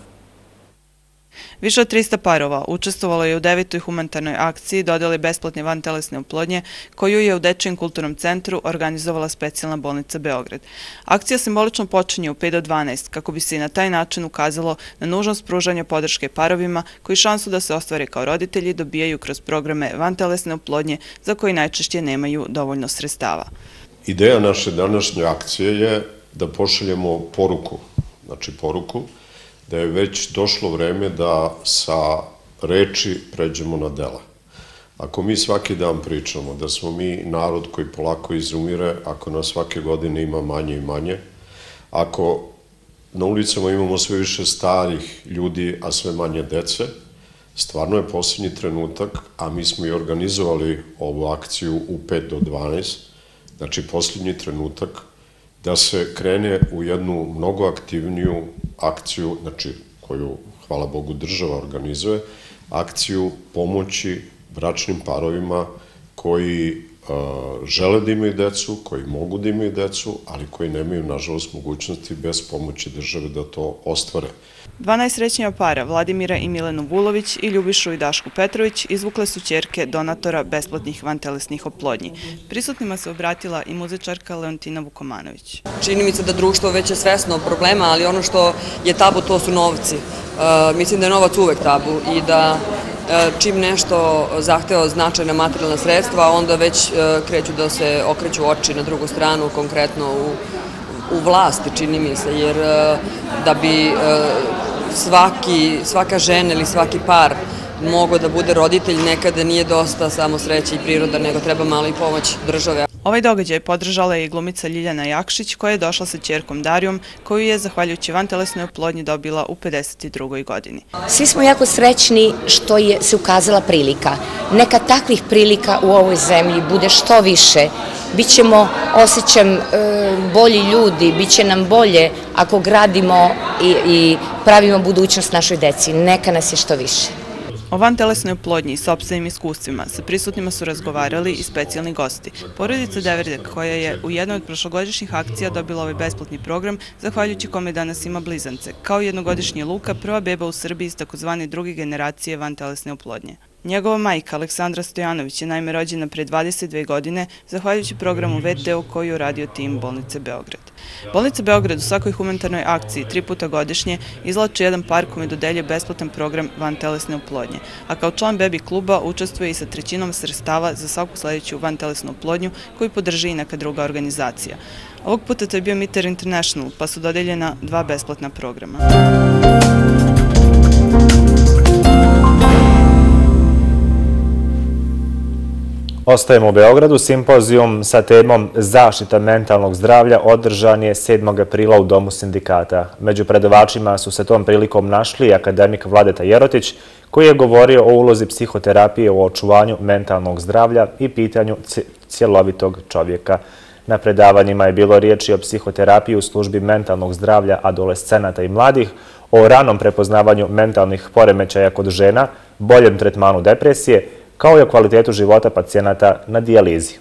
Više od tristo parova učestvovalo je u devetoj humanitarnoj akciji dodjele besplatne vantelesne oplodnje koju je u Dečjem kulturnom centru organizovala Specijalna bolnica Beograd. Akcija simbolično počinje u pet do dvanaest kako bi se i na taj način ukazalo na nužnost pružanja podrške parovima koji šansu da se ostvare kao roditelji dobijaju kroz programe vantelesne oplodnje za koji najčešće nemaju dovoljno sredstava. Ideja naše današnje akcije je da pošaljemo poruku, znači poruku da je već došlo vreme da sa reči pređemo na dela. Ako mi svaki dan pričamo da smo mi narod koji polako izumire, ako nas svake godine ima manje i manje, ako na ulicama imamo sve više starih ljudi, a sve manje dece, stvarno je posljednji trenutak, a mi smo i organizovali ovu akciju u pet do dvanaest, znači posljednji trenutak da se krene u jednu mnogo aktivniju akciju, znači koju, hvala Bogu, država organizuje, akciju pomoći bračnim parovima koji žele da imaju decu, koji mogu da imaju decu, ali koji nemaju, nažalost, mogućnosti bez pomoći države da to ostvare. dvanaest srećnjava para, Vladimira i Milenu Vulović i Ljubišu i Dašku Petrović, izvukle su ćerke donatora besplatnih vantelesnih oplodnji. Prisutnima se obratila i muzičarka Leontina Vukomanović. Čini mi se da društvo već je svesno problema, ali ono što je tabu to su novci. Mislim da je novac uvek tabu i da čim nešto zahteva značajna materijalna sredstva, onda već kreću da se okreću oči na drugu stranu, konkretno u, u vlasti, čini mi se, jer da bi svaki, svaka žena ili svaki par mogao da bude roditelj, nekada nije dosta samo sreće i priroda, nego treba malo i pomoć države. Ovaj događaj podržala je i glumica Ljiljana Jakšić, koja je došla sa ćerkom Darijom, koju je, zahvaljujući vantelesnoj oplodnji, dobila u pedeset drugoj godini. Svi smo jako srećni što je se ukazala prilika. Neka takvih prilika u ovoj zemlji bude što više. Bićemo, osjećam, bolji ljudi, bit će nam bolje ako gradimo i, i pravimo budućnost našoj deci. Neka nas je što više. O vantelesnoj oplodnji i sopstvenim iskustvima sa prisutnima su razgovarali i specijalni gosti. Porodica Deverdek, koja je u jednoj od prošlogodišnjih akcija dobila ovaj besplatni program, zahvaljujući kome danas ima blizance, kao jednogodišnji Luka, prva beba u Srbiji iz takozvane druge generacije vantelesne oplodnje. Njegova majka, Aleksandra Stojanović, je naime rođena pre dvadeset dve godine, zahvaljujući programu V T O koju je uradio tim Bolnice Beograd. Bolnica Beograd u svakoj humanitarnoj akciji tri puta godišnje izlače jedan par kome dodeljuje besplatan program vantelesne oplodnje, a kao član Bebi kluba učestvuje i sa trećinom sredstava za svaku sledeću vantelesnu oplodnju koju podrži i neka druga organizacija. Ovog puta to je bio Mitter International, pa su dodeljena dva besplatna programa. Ostajemo u Beogradu. Simpozijum sa temom zaštita mentalnog zdravlja održan je sedmog aprila u Domu sindikata. Među predavačima su se tom prilikom našli akademik Vladeta Jerotić, koji je govorio o ulozi psihoterapije u očuvanju mentalnog zdravlja i pitanju cjelovitog čovjeka. Na predavanjima je bilo riječi o psihoterapiji u službi mentalnog zdravlja adolescenata i mladih, o ranom prepoznavanju mentalnih poremećaja kod žena, boljem tretmanu depresije, kao i o kvalitetu života pacijenata na dijalizi.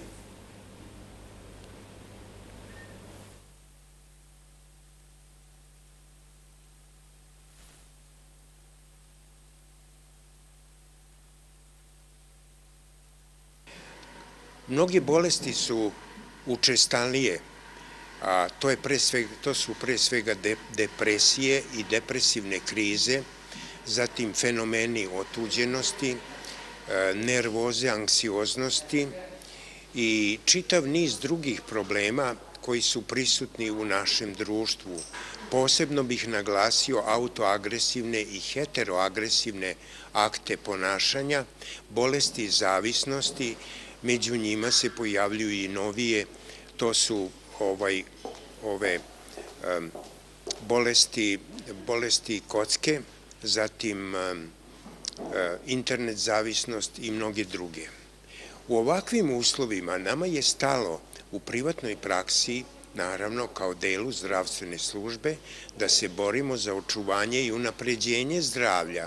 Mnoge bolesti su učestalije, a to, je pre svega, to su pre svega de, depresije i depresivne krize, zatim fenomeni otuđenosti, nervoze, anksioznosti i čitav niz drugih problema koji su prisutni u našem društvu. Posebno bih naglasio autoagresivne i heteroagresivne akte ponašanja, bolesti zavisnosti, među njima se pojavljuju i novije, to su ovaj, ove um, bolesti, bolesti kocke, zatim um, internet zavisnost i mnoge druge. U ovakvim uslovima nama je stalo u privatnoj praksi, naravno kao delu zdravstvene službe, da se borimo za očuvanje i unapređenje zdravlja.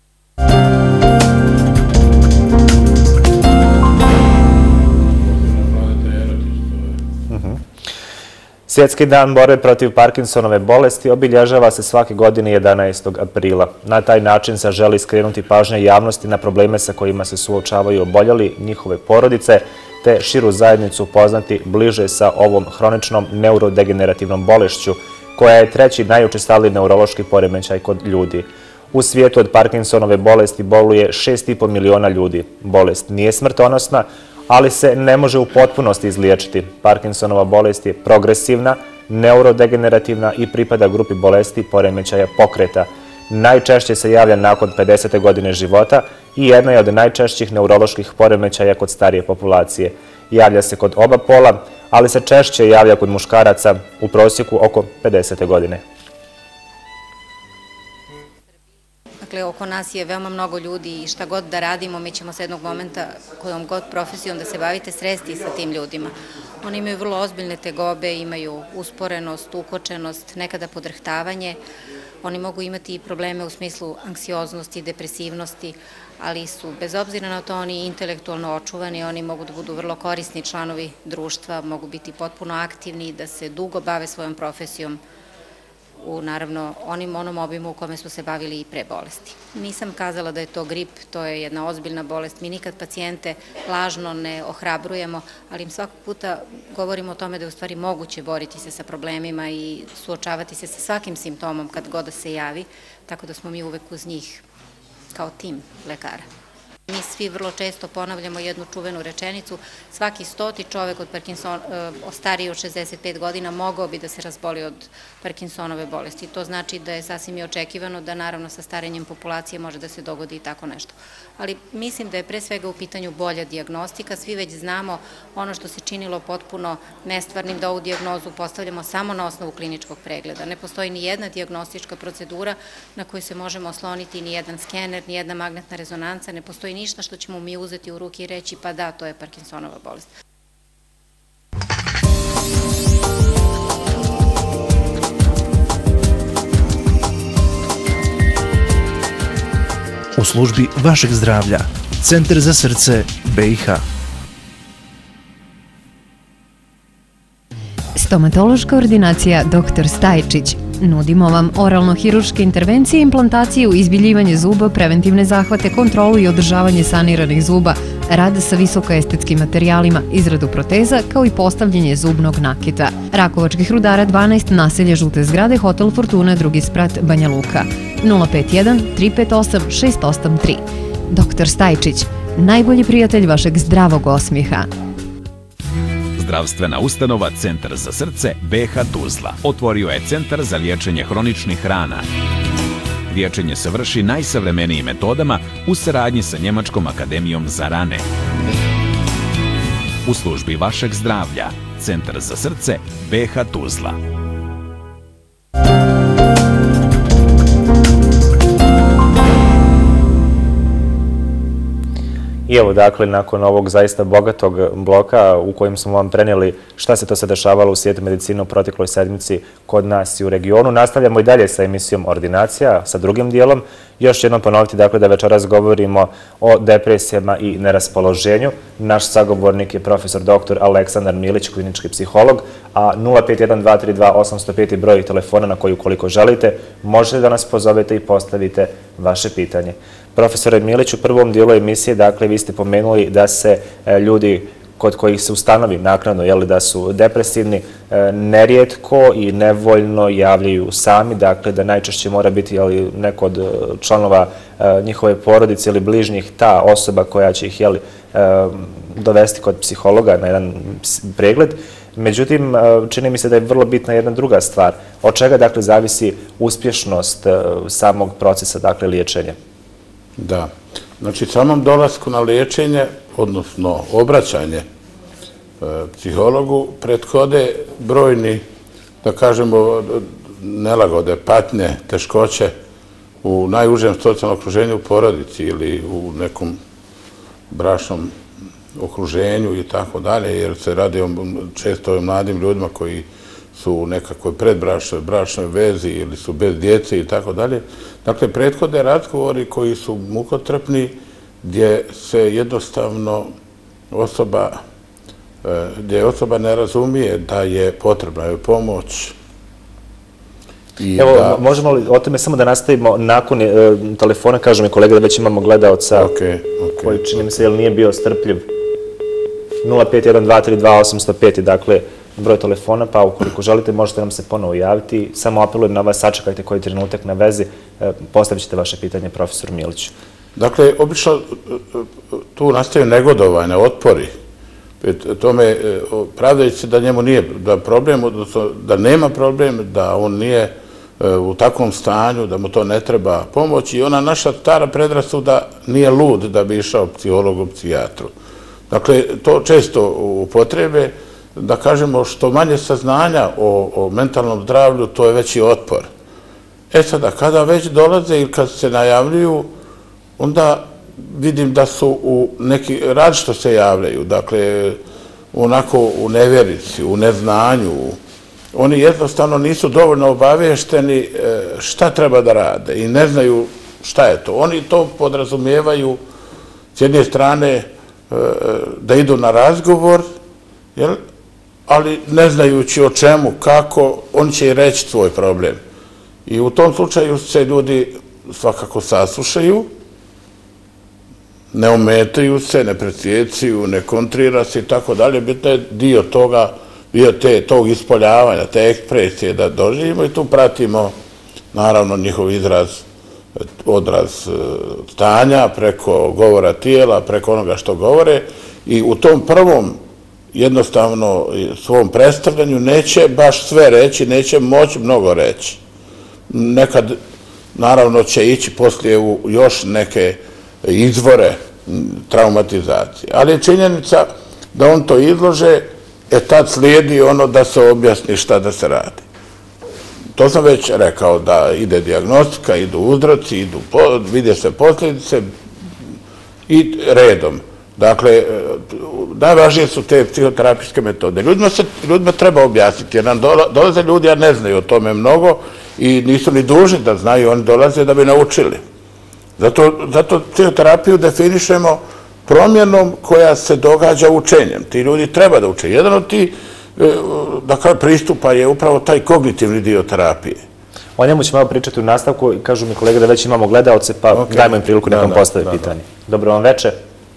Svjetski dan borbe protiv Parkinsonove bolesti obilježava se svake godine jedanaestog aprila. Na taj način se želi skrenuti pažnja javnosti na probleme sa kojima se suočavaju oboljeli, njihove porodice, te širu zajednicu upoznati bliže sa ovom hroničnom neurodegenerativnom bolešću, koja je treći najučestaliji neurološki poremećaj kod ljudi. U svijetu od Parkinsonove bolesti boluje šest i po miliona ljudi. Bolest nije smrtonosna, ali se ne može u potpunosti izliječiti. Parkinsonova bolest je progresivna, neurodegenerativna i pripada grupi bolesti poremećaja pokreta. Najčešće se javlja nakon pedesete godine života i jedna je od najčešćih neuroloških poremećaja kod starije populacije. Javlja se kod oba pola, ali se češće javlja kod muškaraca u prosjeku oko pedesete godine. Dakle, oko nas je veoma mnogo ljudi i šta god da radimo, mi ćemo s jednog momenta, kojom god profesijom da se bavite, sresti sa tim ljudima. Oni imaju vrlo ozbiljne tegobe, imaju usporenost, ukočenost, nekada podrhtavanje. Oni mogu imati i probleme u smislu anksioznosti, depresivnosti, ali su, bez obzira na to, oni intelektualno očuvani, oni mogu da budu vrlo korisni članovi društva, mogu biti potpuno aktivni, da se dugo bave svojom profesijom u, naravno, onim onom obimu u kome su se bavili i pre bolesti. Nisam kazala da je to grip, to je jedna ozbiljna bolest. Mi nikad pacijente lažno ne ohrabrujemo, ali im svakog puta govorimo o tome da je u stvari moguće boriti se sa problemima i suočavati se sa svakim simptomom kad god da se javi, tako da smo mi uvek uz njih kao tim lekara. Mi svi vrlo često ponavljamo jednu čuvenu rečenicu, svaki stoti čovek od Parkinson, stariji od šezdeset pet godina mogao bi da se razboli od Parkinsonove bolesti. To znači da je sasvim i očekivano da naravno sa starenjem populacije može da se dogodi i tako nešto. Ali mislim da je pre svega u pitanju bolja dijagnostika. Svi već znamo ono što se činilo potpuno nestvarnim, da ovu dijagnozu postavljamo samo na osnovu kliničkog pregleda. Ne postoji ni jedna dijagnostička procedura na koju se možemo osloniti, ni jedan skener, ni jedna magnetna rezonanca, ne postoji ništa što ćemo mi uzeti u ruke i reći pa da, to je Parkinsonova bolest. U službi vašeg zdravlja, Centar za srce B i H. Stomatološka ordinacija doktor Stajčić. Nudimo vam oralno-hiruške intervencije, implantaciju, izbiljivanje zuba, preventivne zahvate, kontrolu i održavanje saniranih zuba, rad sa visokoestetskim materijalima, izradu proteza, kao i postavljanje zubnog nakita. Rakovačkih rudara dvanaest, naselje Žute zgrade, Hotel Fortuna, drugi sprat, Banja Luka. nula pet jedan tri pet osam šest osam tri. doktor Stajčić, najbolji prijatelj vašeg zdravog osmijeha. Zdravstvena ustanova Centar za srce B H Tuzla otvorio je Centar za liječenje hroničnih rana. Liječenje se vrši najsavremenijim metodama u saradnji sa Njemačkom akademijom za rane. U službi vašeg zdravlja, Centar za srce B H Tuzla. I evo, dakle, nakon ovog zaista bogatog bloka u kojem smo vam prenijeli šta se to se dešavalo u svijetu medicine u protekloj sedmici kod nas i u regionu, nastavljamo i dalje sa emisijom Ordinacija, sa drugim dijelom. Još jednom ponoviti, dakle, da večeras govorimo o depresijama i neraspoloženju. Naš sagovornik je profesor doktor Aleksandar Milić, klinički psiholog, a nula pet jedan dva tri dva osam zero pet je broj telefona na koji, ukoliko želite, možete da nas pozovete i postavite vaše pitanje. Profesore Milić, u prvom dijelu emisije, dakle, vi ste pomenuli da se ljudi kod kojih se ustanovi naknadno da su depresivni, nerijetko i nevoljno javljaju sami, dakle da najčešće mora biti neko od članova njihove porodice ili bližnjih ta osoba koja će ih dovesti kod psihologa na jedan pregled. Međutim, čini mi se da je vrlo bitna jedna druga stvar. Od čega, dakle, zavisi uspješnost samog procesa, dakle, liječenja? Da. Znači, samom dolasku na liječenje, odnosno obraćanje psihologu, prethode brojni, da kažemo, nelagode, patnje, teškoće u najužem socijalnom okruženju u porodici ili u nekom bračnom okruženju i tako dalje, jer se radi često o mladim ljudima koji su u nekakvoj predbračnoj, bračnoj vezi ili su bez djece i tako dalje. Dakle, prethode razgovori koji su mukotrpni, gdje se jednostavno osoba, gdje osoba ne razumije da je potrebna joj pomoć. Evo, možemo li o tome samo da nastavimo nakon telefona, kažu mi kolega da već imamo gledalca koji čini mi se jel nije bio strpljiv. nula pet jedan dva tri dva osam zero pet je dakle broj telefona, pa ukoliko želite možete nam se ponovo javiti. Samo apelujem na vas, sačekajte koji trenutak na vezi, postavit ćete vaše pitanje profesoru Miliću. Dakle, obično tu nastaju negodovanje, otpori. Tome, pravdajući se da njemu nije problem, odnosno da nema problem, da on nije u takvom stanju, da mu to ne treba pomoći i ona naša stara predrasuda nije lud da bi išao psihologu, psihijatru. Dakle, to često upotrebe, da kažemo što manje saznanja o mentalnom zdravlju, to je veći otpor. E sada, kada već dolaze ili kad se najavljuju, onda vidim da su u neki, različito se javljaju, dakle, onako u nevjerici, u neznanju. Oni jednostavno nisu dovoljno obavješteni šta treba da rade i ne znaju šta je to. Oni to podrazumijevaju s jedne strane da idu na razgovor, ali ne znajući o čemu, kako, oni će i reći svoj problem. I u tom slučaju se ljudi svakako saslušaju, ne ometaju se, ne presjecuju, ne kontrira se i tako dalje. Bitno je dio toga, bio tog ispoljavanja, te ekspresije da doživimo i tu pratimo naravno njihov izraz, odraz stanja preko govora tijela, preko onoga što govore i u tom prvom jednostavno svom predstavljanju neće baš sve reći, neće moći mnogo reći. Nekad naravno će ići poslije u još neke izvore traumatizacije. Ali je činjenica da on to izlože, e tad slijedi ono da se objasni šta da se radi. To sam već rekao, da ide dijagnostika, idu uzroci, vide se posljedice i redom. Dakle, najvažnije su te psihoterapijske metode. Ljudima treba objasniti, jer nam dolaze ljudi, a ne znaju o tome mnogo i nisu ni dužni da znaju, oni dolaze da bi naučili. Zato psihoterapiju definišemo promjenom koja se događa učenjem. Ti ljudi treba da uče. Jedan od tih pristupa je upravo taj kognitivni dio terapije. O njemu ćemo malo pričati u nastavku. Kažu mi kolega da već imamo gledaoce, pa dajmo im priliku nekom postavi pitanje. Dobro vam večer.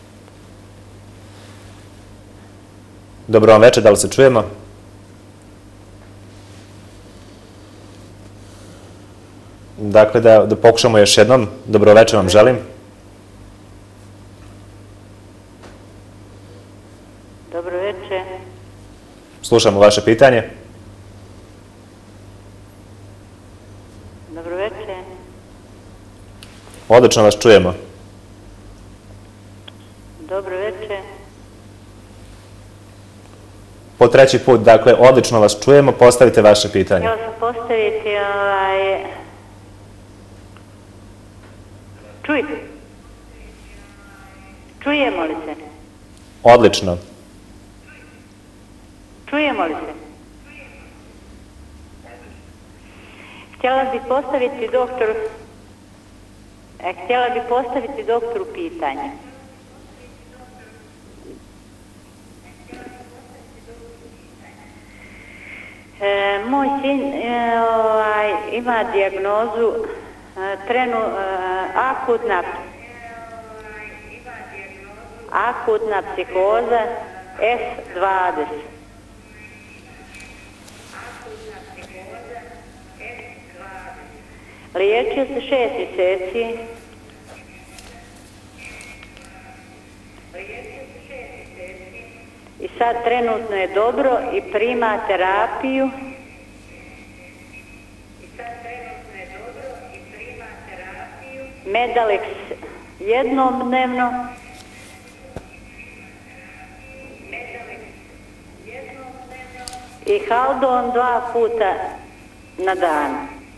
Dobro vam večer, da li se čujemo? Dakle, da pokušamo još jednom. Dobro večer vam želim. Dobro večer. Slušamo vaše pitanje. Dobro večer. Odlično vas čujemo. Dobro večer. Po treći put, dakle, odlično vas čujemo, postavite vaše pitanje. Htjela sam postaviti, ovaj... Čuj. Čujemo li se? Odlično. Čujemo li se? Htjela bih postaviti doktoru... Htjela bih postaviti doktoru pitanje. Moj sin ima dijagnozu trenu akutna akutna psihoza S dvadeset. Liječio se šest mjeseci. I sad trenutno je dobro i prima terapiju. Medalex jednom dnevno. I Haldon dva puta na dan.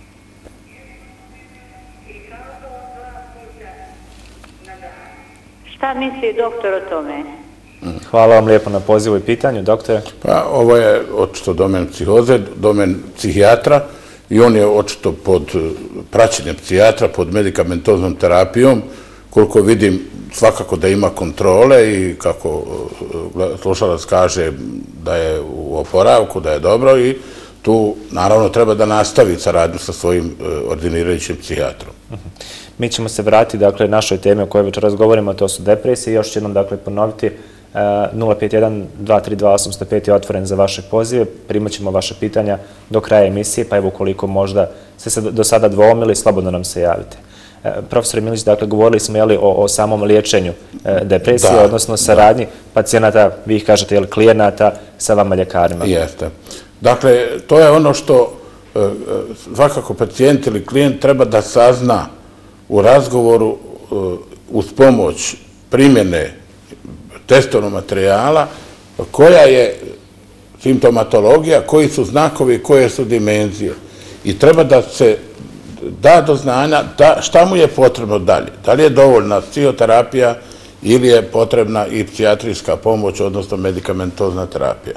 Šta misli doktor o tome? Hvala vam lijepo na pozivu i pitanju, doktore. Pa ovo je očito domen psihoze, domen psihijatra i on je očito pod praćenjem psihijatra, pod medikamentoznom terapijom. Koliko vidim, svakako da ima kontrole i kako slušalac kaže da je u oporavku, da je dobro i tu naravno treba da nastavi saradnju sa svojim ordinirajućim psihijatrom. Mi ćemo se vratiti, dakle, našoj temi o kojoj večeras govorimo, to su depresije. Još ću jednom, dakle, ponoviti, nula pet jedan dva tri dva osam zero pet je otvoren za vaše pozive. Primat ćemo vaše pitanja do kraja emisije, pa evo ukoliko možda ste se do sada dvoumili, slobodno nam se javite. Profesor Milić, dakle, govorili smo jeli, o, o samom liječenju depresije, da, odnosno saradnji pacijenata, vi ih kažete, jeli, klijenata sa vama ljekarima. Jeste. Dakle, to je ono što svakako pacijent ili klijent treba da sazna u razgovoru uz pomoć primjene testovnog materijala, koja je simptomatologija, koji su znakovi, koje su dimenzije. I treba da se da do znanja šta mu je potrebno dalje. Da li je dovoljna psihoterapija ili je potrebna i psihijatrijska pomoć, odnosno medikamentozna terapija.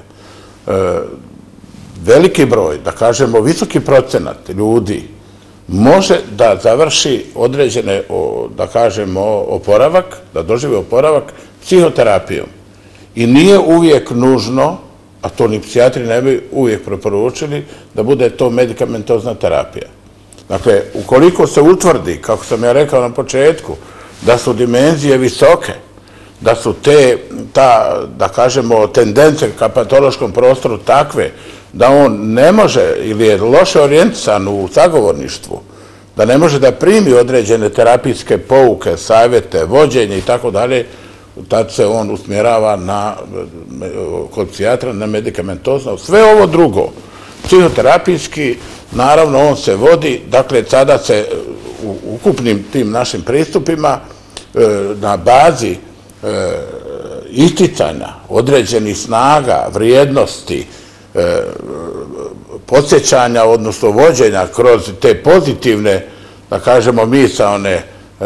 Veliki broj, da kažemo visoki procenat ljudi, može da završi određene, da kažemo, oporavak, da doživi oporavak psihoterapijom. I nije uvijek nužno, a to ni psihijatri ne bi uvijek preporučili, da bude to medikamentozna terapija. Dakle, ukoliko se utvrdi, kako sam ja rekao na početku, da su dimenzije visoke, da su te, ta, da kažemo, tendence ka patološkom prostoru takve, da on ne može ili je loše orijentisan u sagovorništvu, da ne može da primi određene terapijske pouke, savjete, vođenje i tako dalje, tad se on usmjerava na, kod psihijatra na medikamentozno. Sve ovo drugo, psihoterapijski, naravno on se vodi, dakle sada se u ukupnim tim našim pristupima na bazi isticanja određenih snaga, vrijednosti, podsjećanja, odnosno vođenja kroz te pozitivne, da kažemo, misaone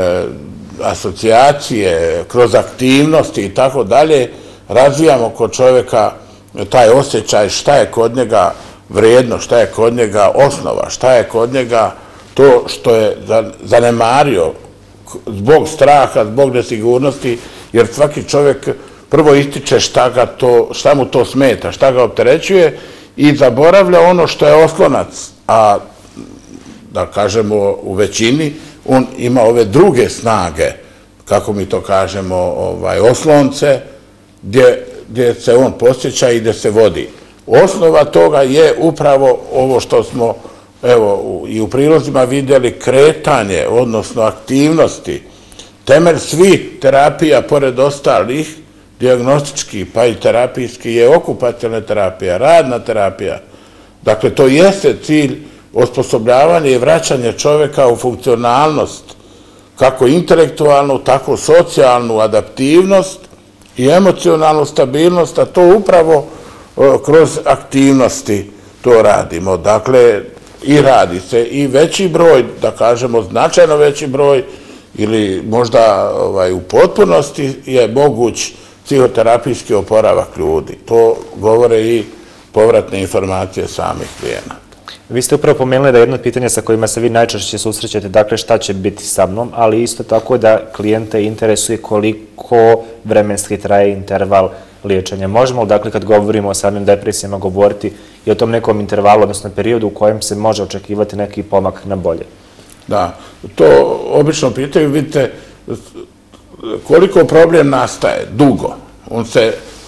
asocijacije, kroz aktivnosti i tako dalje, razvijamo kod čovjeka taj osjećaj šta je kod njega vrijedno, šta je kod njega osnova, šta je kod njega to što je zanemario zbog straha, zbog nesigurnosti, jer svaki čovjek prvo ističe šta mu to smeta, šta ga opterećuje i zaboravlja ono što je oslonac, a da kažemo u većini, on ima ove druge snage, kako mi to kažemo, oslonce, gdje se on posjeća i gdje se vodi. Osnova toga je upravo ovo što smo, evo, i u prilozima vidjeli, kretanje, odnosno aktivnosti. Temelj svih terapija, pored ostalih, dijagnostički pa i terapijski, je okupacijalna terapija, radna terapija. Dakle, to jeste cilj osposobljavanja i vraćanja čovjeka u funkcionalnost, kako intelektualnu, tako socijalnu adaptivnost i emocionalnu stabilnost, a to upravo kroz aktivnosti to radimo. Dakle, i radi se i veći broj, da kažemo značajno veći broj, ili možda u potpunosti je moguć psihoterapijski oporavak ljudi. To govore i povratne informacije samih klijenata. Vi ste upravo pomenuli da je jedno od pitanja sa kojima se vi najčešće susrećete, dakle šta će biti sa mnom, ali isto tako da klijente interesuje koliko vremenski traje interval liječenja. Možemo li, dakle, kad govorimo o samim depresijama, govoriti i o tom nekom intervalu, odnosno periodu u kojem se može očekivati neki pomak na bolje? Da, to obično pitaju, vidite, koliko problem nastaje dugo. On se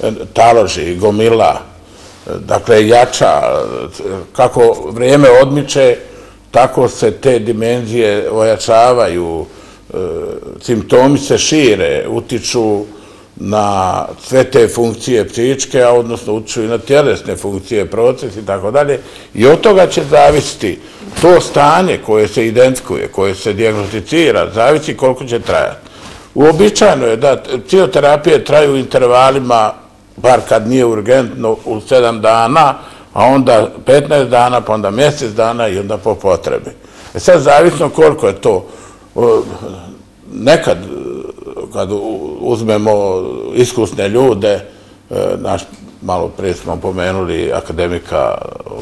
taloži, gomila, dakle jača, kako vrijeme odmiče, tako se te dimenzije ojačavaju, simptomi se šire, utiču na sve te funkcije psihičke, a odnosno utiču i na tjelesne funkcije, proces i tako dalje. I od toga će zavisiti to stanje koje se identifikuje, koje se dijagnosticira, zavisi koliko će trajati. Uobičajeno je da psihoterapije traju u intervalima, bar kad nije urgentno, u sedam dana, a onda petnaest dana, pa onda mjesec dana i onda po potrebi. E sad, zavisno koliko je to, nekad, kad uzmemo iskusne ljude, naš, malo prije smo pomenuli akademika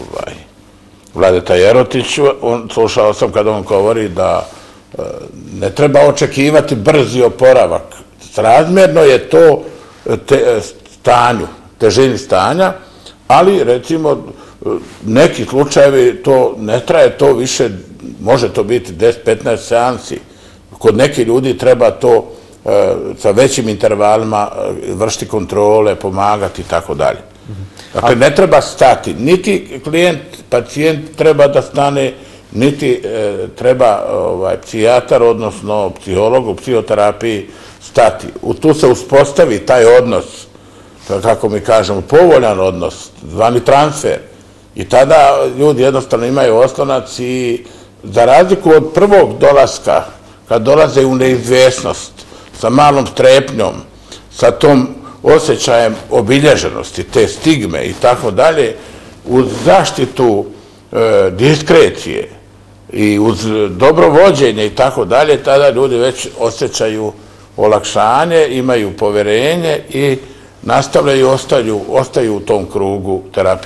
Vladeta Jerotiću, slušao sam kada on govori da ne treba očekivati brzi oporavak. Srazmjerno je to stanju, težini stanja, ali recimo neki slučajevi to ne traje to više, može to biti deset do petnaest seansi. Kod nekih ljudi treba to sa većim intervalima vršiti kontrole, pomagati i tako dalje. Dakle, ne treba stati. Niti klijent, pacijent treba da stane, niti treba psihijatar, odnosno psiholog u psihoterapiji stati. Tu se uspostavi taj odnos, kako mi kažemo, povoljan odnos, zvani transfer. I tada ljudi jednostavno imaju oslonac i za razliku od prvog dolaska, kad dolaze u neizvjesnost, sa malom strepnjom, sa tom osjećajem obilježenosti, te stigme i tako dalje, uz zaštitu diskrecije i uz dobro vođenje i tako dalje, tada ljudi već osjećaju olakšanje, imaju poverenje i nastavljaju i ostaju u tom krugu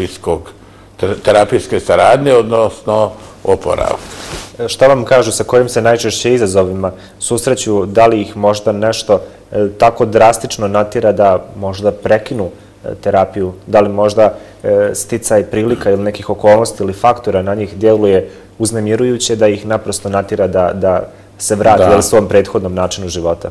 terapijske saradnje, odnosno oporavka. Šta vam kažu, sa kojim se najčešće izazovima susreću, da li ih možda nešto tako drastično natjera da možda prekinu terapiju, da li možda sticaj prilika ili nekih okolnosti ili faktora na njih djeluje uznemirujuće da ih naprosto natjera da se vrati svom prethodnom načinu života?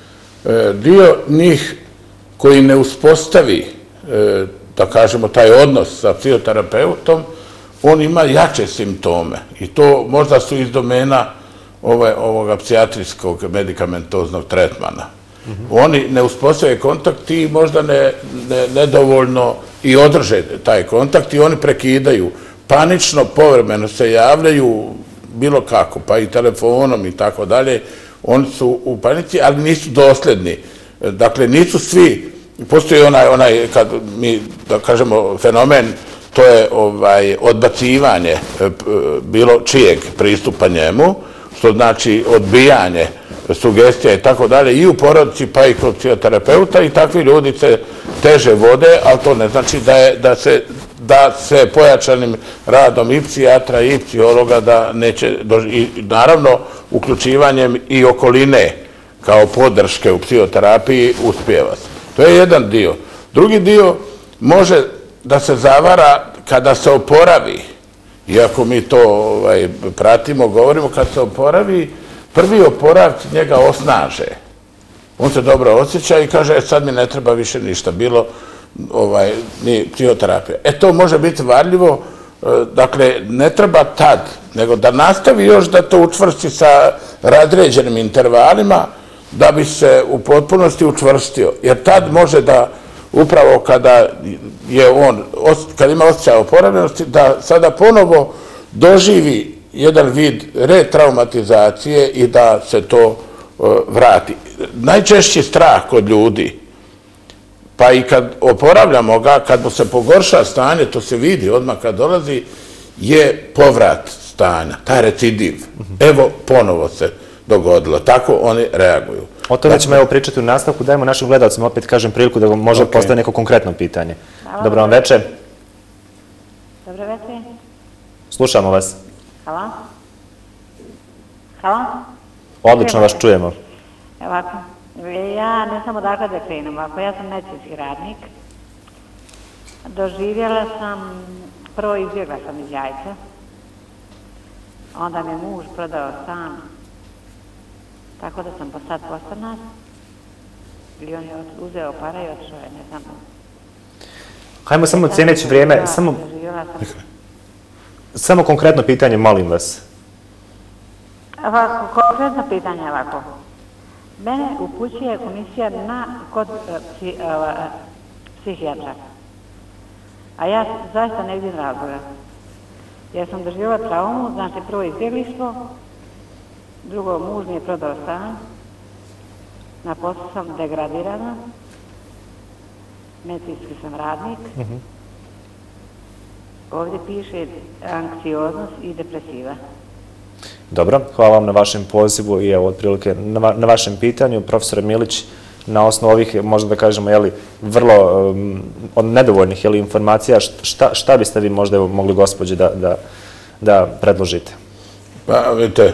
Dio njih koji ne uspostavi, da kažemo, taj odnos sa psihoterapeutom, on ima jače simptome i to možda su iz domena ovoga psihijatrijskog medikamentoznog tretmana. Oni ne uspostavljaju kontakt i možda nedovoljno i održe taj kontakt i oni prekidaju. Panično, povremeno se javljaju bilo kako, pa i telefonom i tako dalje. Oni su u panici, ali nisu dosljedni. Dakle, nisu svi. Postoji onaj, kad mi, da kažemo, fenomen, to je odbacivanje bilo čijeg pristupa njemu, što znači odbijanje sugestija i tako dalje, i u porodici, pa i kod psihoterapeuta, i takvi ljudi se teže vode, ali to ne znači da se pojačanim radom i psihijatra i psihologa da neće, i naravno uključivanjem i okoline kao podrške u psihoterapiji uspijeva se. To je jedan dio. Drugi dio može da se zavara kada se oporavi, iako mi to pratimo, govorimo, kad se oporavi, prvi oporavci njega osnaže. On se dobro osjeća i kaže, sad mi ne treba više ništa, bilo ni psihoterapija. E, to može biti varljivo, dakle, ne treba tad, nego da nastavi još da to učvrsti sa razređenim intervalima, da bi se u potpunosti učvrstio. Jer tad može da, upravo kada je on, kad ima osjećaj oporavljenosti, da sada ponovo doživi jedan vid retraumatizacije i da se to vrati. Najčešći strah kod ljudi, pa i kad oporavljamo ga, kad mu se pogorša stanje, to se vidi odmah kad dolazi, je povrat stanja, taj recidiv. Evo, ponovo se dogodilo. Tako oni reaguju. O tome ćemo evo pričati u nastavku. Dajmo našim gledalcima opet, kažem, priliku da možda postane neko konkretno pitanje. Dobro vam večer. Dobro večer. Slušamo vas. Hvala. Hvala. Odlično vas čujemo. Ovako, ja ne samo dakle da krenem, ovako, ja sam medicinski radnik. Doživjela sam, prvo izbjegla sam iz Jajca, onda mi je muž prodao stan, tako da sam po sad postanak, ili on je uzeo para i otišao je, ne znam, Hajmo samo cijeneći vrijeme, samo... Samo konkretno pitanje, molim vas. Ovako, konkretno pitanje ovako. Mene upućuje komisija na kod psihijatra. A ja zaista ne vidim razloga. Jer sam doživjela traumu, znači prvo izbjeglištvo, drugo muž mi je prodao stan, na poslu sam degradirana, medicinski sam radnik, ovdje piše anksioznost i depresiva. Dobro, hvala vam na vašem pozivu i evo otprilike na vašem pitanju. Profesor Milić, na osnovu ovih, možda da kažemo, vrlo nedovoljnih informacija, šta biste vi možda mogli gospođe da predložite? Pa, vidite,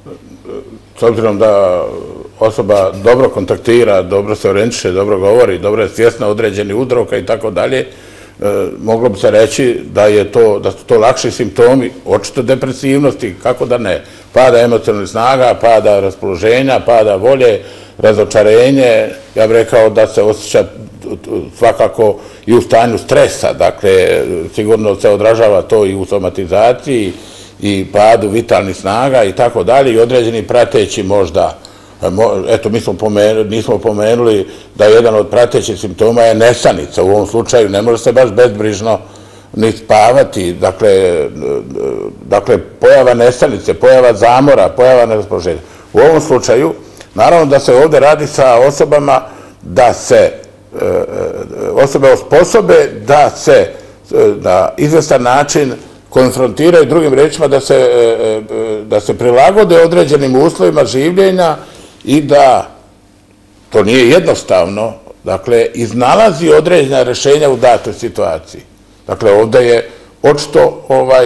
s obzirom da osoba dobro kontaktira, dobro se orijentiše, dobro govori, dobro je svjesna određenih uzroka i tako dalje, moglo bi se reći da su to lakši simptomi, očito depresivnosti, kako da ne, pada emocionalnih snaga, pada raspoloženja, pada volje, razočarenje, ja bih rekao da se osjeća svakako i u stanju stresa, dakle, sigurno se odražava to i u somatizaciji i padu vitalnih snaga i tako dalje i određeni prateći možda. Eto, mi nismo pomenuli da jedan od pratećih simptoma je nesanica. U ovom slučaju ne može se baš bezbrižno ni spavati. Dakle, pojava nesanice, pojava zamora, pojava neraspoloženja. U ovom slučaju, naravno da se ovdje radi sa osobama da se osobe osposobe da se na izvestan način konfrontiraju, drugim rečima da se prilagode određenim uslovima življenja i da, to nije jednostavno, dakle, iznalazi određena rješenja u datoj situaciji. Dakle, ovdje je očito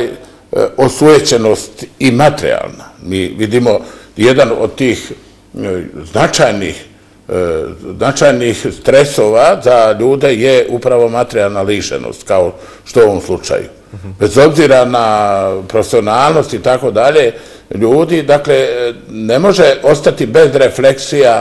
osujećenost i materijalna. Mi vidimo jedan od tih značajnih značajnih stresova za ljude je upravo materijalna lišenost, kao što u ovom slučaju. Bez obzira na profesionalnost i tako dalje, ljudi, dakle, ne može ostati bez refleksija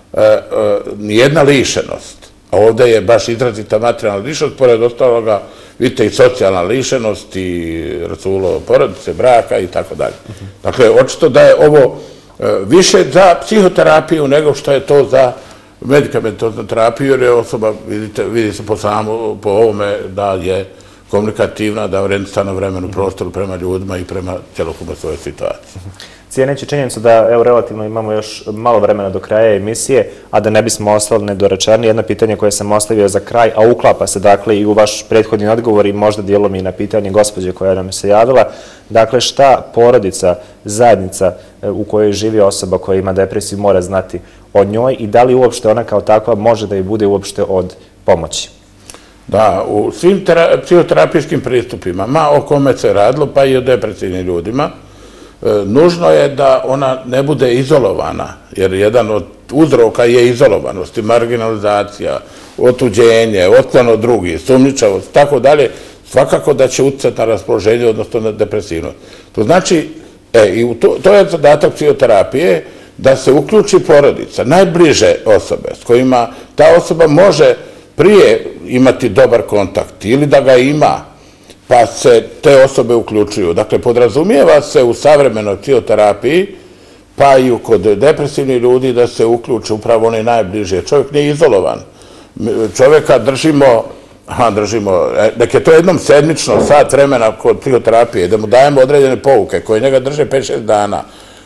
nijedna lišenost. A ovdje je baš izrazita materijalna lišenost, pored ostaloga, vidite, i socijalna lišenost, i rasulo porodice, braka i tako dalje. Dakle, očito da je ovo više za psihoterapiju nego što je to za medikamentoznu terapiju, jer je osoba, vidi se po ovome da je komunikativna, da je orijentisana vremenu, prostoru prema ljudima i prema cjelokupnoj svojoj situaciji. Cijeneći činjenicu da, evo, relativno imamo još malo vremena do kraja emisije, a da ne bismo ostali nedorečeni, jedno pitanje koje sam ostavio za kraj, a uklapa se, dakle, i u vaš prethodni odgovor i možda dijelom i na pitanje gospođe koja nam se javila. Dakle, šta porodica, zajednica u kojoj živi osoba koja ima depresiju mora znati o njoj i da li uopšte ona kao takva može da i bude uopšte od pomoći? Da, u svim psihoterapijskim pristupima, ma o kome se radilo, pa i o depresivnim ljudima, nužno je da ona ne bude izolovana, jer jedan od uzroka je izolovanost i marginalizacija, otuđenje, otklon od drugih, sumnjičavost, tako dalje, svakako da će utjecati na raspoloženje, odnosno na depresivnost. To znači, i to je zadatak psihoterapije, da se uključi porodica, najbliže osobe s kojima ta osoba može prije imati dobar kontakt ili da ga ima, pa se te osobe uključuju. Dakle, podrazumijeva se u savremenoj psihoterapiji, pa i kod depresivnih ljudi da se uključe upravo oni najbliže. Čovjek nije izolovan. Čovjeka držimo, aha, držimo, nek je to jednom sedmično sat vremena kod psihoterapije, da mu dajemo određene pouke koje njega drže pet šest dana.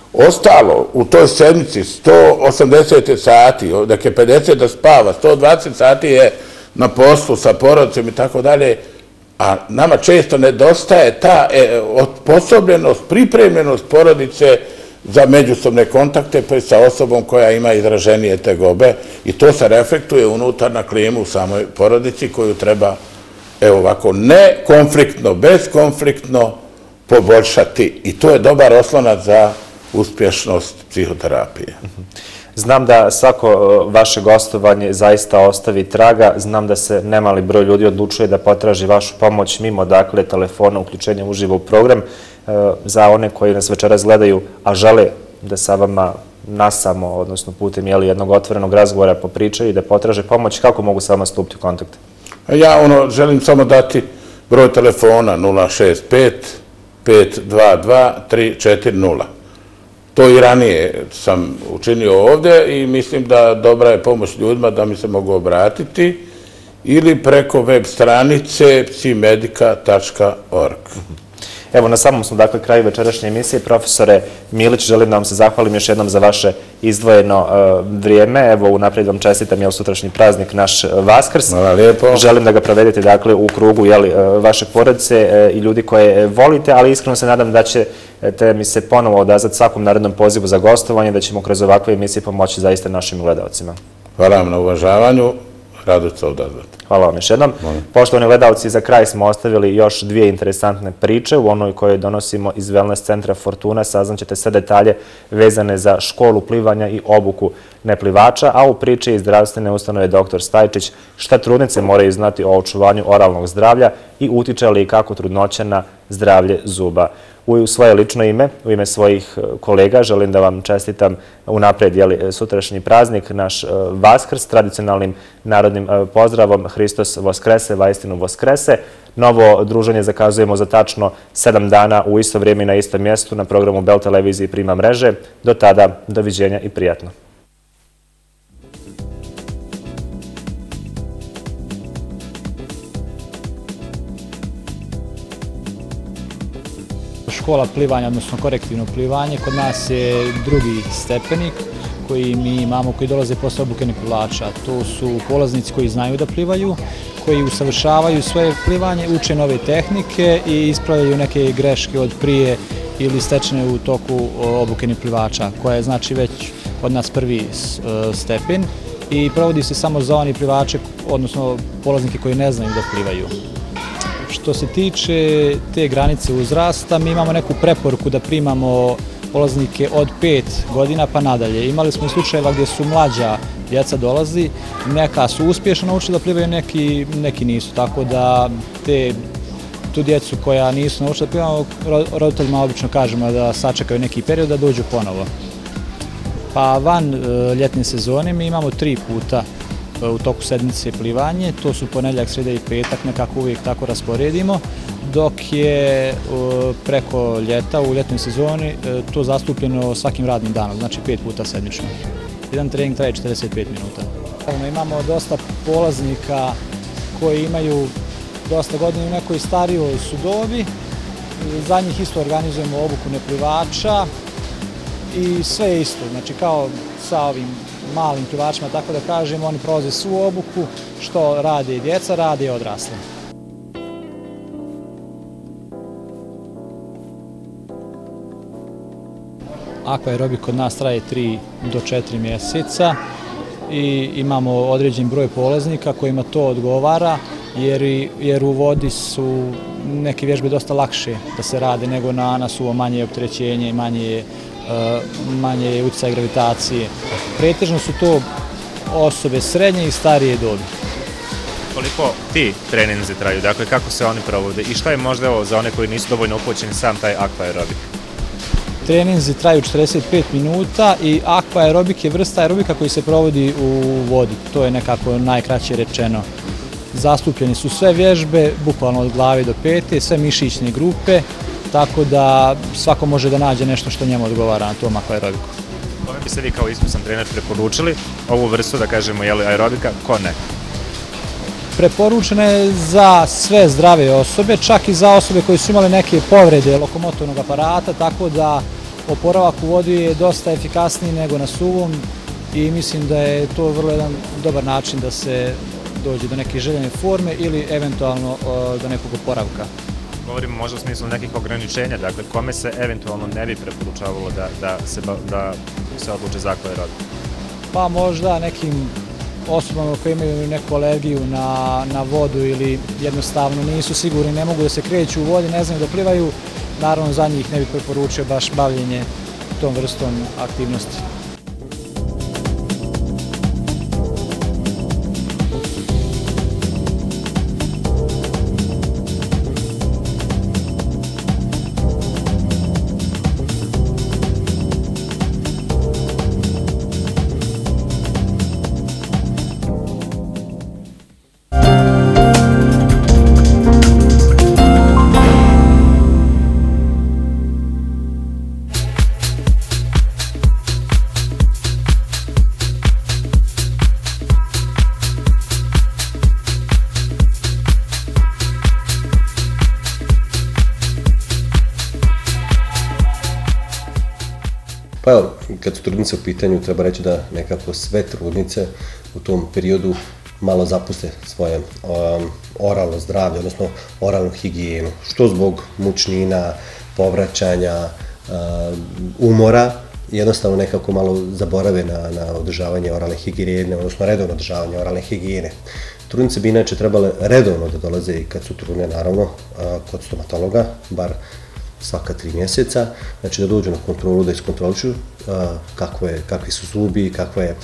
Ostalo u toj sedmici sto osamdeset sati, nek je pedeset da spava, sto dvadeset sati je na poslu sa porodicom i tako dalje, a nama često nedostaje ta osposobljenost, pripremljenost porodice za međusobne kontakte sa osobom koja ima izraženije tegobe i to se reflektuje unutar na klimu u samoj porodici koju treba, evo ovako, ne konfliktno, bezkonfliktno poboljšati i to je dobar oslonac za uspješnost psihoterapije. Znam da svako vaše gostovanje zaista ostavi traga. Znam da se nemali broj ljudi odlučuje da potraži vašu pomoć mimo, dakle, telefona, uključenja uživo u program. Za one koji nas večeras gledaju, a žele da sa vama nasamo, odnosno putem jednog otvorenog razgovora popričaju i da potraže pomoć, kako mogu sa vama stupiti u kontakt? Ja ono, želim samo dati broj telefona nula šest pet pet dva dva tri četiri nula. To i ranije sam učinio ovdje i mislim da dobra je pomoć ljudima da mi se mogu obratiti ili preko web stranice psimedica tačka org. Evo, na samom smo dakle kraju večerašnje emisije. Profesore Milić, želim da vam se zahvalim još jednom za vaše izdvojeno vrijeme. Evo, unaprijed vam čestitam, jel, sutrašnji praznik, naš Vaskrs. Hvala lijepo. Želim da ga provedete dakle u krugu, jel, vaše porodice i ljudi koje volite, ali iskreno se nadam da ćete mi se ponovo odazvati svakom narednom pozivu za gostovanje, da ćemo kroz ovakve emisije pomoći zaista našim gledalcima. Hvala vam na uvažavanju. Rado ću se odazvati. Hvala vam još jednom. Poštovani gledalci, za kraj smo ostavili još dvije interesantne priče. U onoj kojoj donosimo iz Wellness centra Fortuna saznaćete sve detalje vezane za školu plivanja i obuku neplivača, a u priči iz zdravstvene ustanove doktor Stajčić šta trudnice moraju znati o očuvanju oralnog zdravlja i utiče li kako trudnoća na zdravlje zuba. U svoje lično ime, u ime svojih kolega, želim da vam čestitam unapred sutrašnji praznik, naš Vaskrs, tradicionalnim narodnim pozdravom Hristos Voskrese, vaistinu Voskrese. Novo druženje zakazujemo za tačno sedam dana u isto vrijeme i na istom mjestu na programu Bell televiziji Prima mreže. Do tada, doviđenja i prijatno. Škola plivanja, odnosno korektivno plivanje, kod nas je drugi stepenik koji mi imamo, koji dolaze posle obuke neplivača. To su polaznici koji znaju da plivaju, koji usavršavaju svoje plivanje, uče nove tehnike i ispravljaju neke greške od prije ili stečene u toku obuke neplivača, koja je znači već kod nas prvi stepen i provodi se samo za oni plivače, odnosno polaznike koji ne znaju da plivaju. Što se tiče te granice uzrasta, mi imamo neku preporuku da primamo polaznike od pet godina pa nadalje. Imali smo i slučajeva gdje su mlađa djeca dolazi, neka su uspješno naučili da plivaju, neki, neki nisu. Tako da te, tu djecu koja nisu naučila da plivaju, roditeljima obično kažemo da sačekaju neki period da dođu ponovo. Pa van ljetne sezone mi imamo tri puta u toku sedmice plivanje, to su ponedjeljak, srijeda i petak, nekako uvijek tako rasporedimo, dok je preko ljeta, u ljetnoj sezoni, to zastupljeno svakim radnim danom, znači pet puta sedmično. Jedan trening traje četrdeset pet minuta. Imamo dosta polaznika koji imaju dosta godina u nekoj starijoj su dobi, za njih isto organizujemo obuku neplivača i sve je isto, znači kao sa ovim malim plivačima, tako da kažem, oni prolaze svu obuku, što rade i djeca, rade i odrasli. Aquaerobik kod nas traje tri do četiri mjeseca i imamo određen broj polaznika kojima to odgovara, jer, jer u vodi su neke vježbe dosta lakše da se rade nego na, na suvo, manje opterećenje i manje manje je utjecaj gravitacije. Pretežno su to osobe srednje i starije dobi. Koliko ti treninzi traju? Dakle, kako se oni provode? I šta je možda ovo za one koji nisu dovoljno upućeni sam taj aquaerobik? Treninzi traju četrdeset pet minuta i aquaerobik je vrsta aerobika koji se provodi u vodi. To je nekako najkraće rečeno. Zastupljeni su sve vježbe, bukvalno od glave do pete, sve mišićne grupe, tako da svako može da nađe nešto što njemu odgovara na tom aquaerobiku. Kome bi se vi kao iskusan trener preporučili ovu vrstu, da kažemo, aerobika, ko ne? Preporučena je za sve zdrave osobe, čak i za osobe koje su imale neke povrede lokomotornog aparata, tako da oporavak u vodi je dosta efikasniji nego na suvom i mislim da je to vrlo jedan dobar način da se dođe do neke željene forme ili eventualno do nekog oporavka. Govorimo možda u smislu nekih ograničenja, dakle, kome se eventualno ne bi preporučavalo da, da, se, da se odluče za aquaerobik? Pa možda nekim osobama koji imaju neku alergiju na, na vodu ili jednostavno nisu sigurni, ne mogu da se kreću u vodi, ne znaju da plivaju, naravno za njih ne bih preporučio baš bavljenje tom vrstom aktivnosti. trudnice u pitanju, treba reći da nekako sve trudnice u tom periodu malo zapuste svoje um, oralno zdravlje, odnosno oralnu higijenu, što zbog mučnina, povraćanja, uh, umora, jednostavno nekako malo zaborave na, na održavanje oralne higijene, odnosno redovno održavanje oralne higijene. Trudnice bi inače trebale redovno da dolaze i kad su trudne, naravno, uh, kod stomatologa, bar svaka tri mjeseca, znači da dođu na kontrolu, da iskontrolišu uh, kako je, kakvi su zubi, kakva je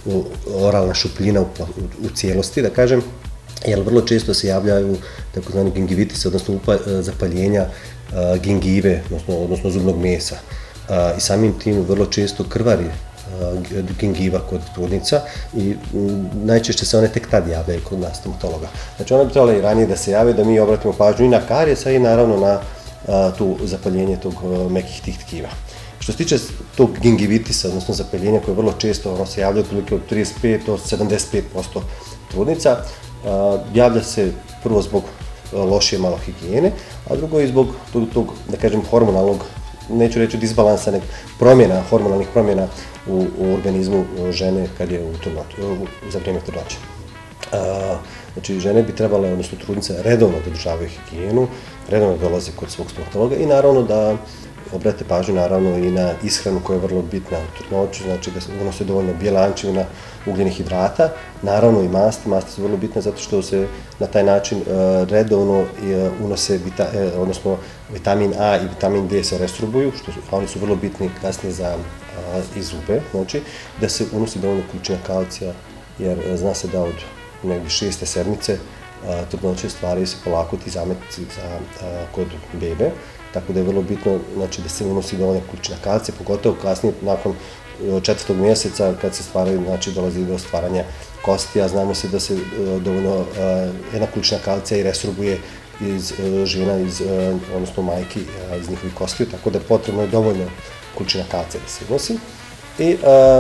oralna šupljina u, u cijelosti, da kažem, jer vrlo često se javljaju takozvani gingivitis, odnosno upa, zapaljenja uh, gingive, odnosno, odnosno zubnog mesa. Uh, I samim tim vrlo često krvari uh, gingiva kod trudnica i um, najčešće se one tek tad javljaju kod nas stomatologa. Znači one bi trebale i ranije da se jave, da mi obratimo pažnju i na karijesa i naravno na uh, tu zapaljenje tog uh, mekih tih tkiva. Što se tiče tog gingivitisa, odnosno zapaljenja koje vrlo često ono, se javlja otprilike od trideset pet do sedamdeset pet posto trudnica, uh, javlja se prvo zbog uh, lošije malo higijene, a drugo i zbog tog, tog, da kažem, hormonalnog, neću reći disbalansa, nek promjena, hormonalnih promjena u, u organizmu žene kad je u trudnoći, za vrijeme trudnoće. Uh, znači, žene bi trebale, odnosno trudnice, redovno da održavaju higijenu, redovno dolaze kod svog stomatologa i naravno da obrate pažnju naravno i na ishranu koja je vrlo bitna u trudnoći, znači da se unose dovoljno bjelančevina, ugljenih hidrata, naravno i masti. Masti su vrlo bitne zato što se na taj način uh, redovno uh, unose, vita, uh, odnosno vitamin A i vitamin D se resorbuju, što su, a oni su vrlo bitni kasnije za uh, i zube, znači da se unosi dovoljno količina kalcija, jer uh, zna se da od negdje šeste sedmice uh, trudnoće stvaraju se polako ti zametci za, uh, kod bebe. Tako da je vrlo bitno, znači, da se unosi dovoljna količina kalcija, pogotovo kasnije nakon četvrtog mjeseca kad se stvaraju, znači dolazi do stvaranja kosti, a znamo se da se dovoljno jedna količina kalcija i resorbuje iz žena, iz, odnosno majki, iz njihovih kostiju, tako da je potrebno je dovoljno količina kalcija da se unosi. I,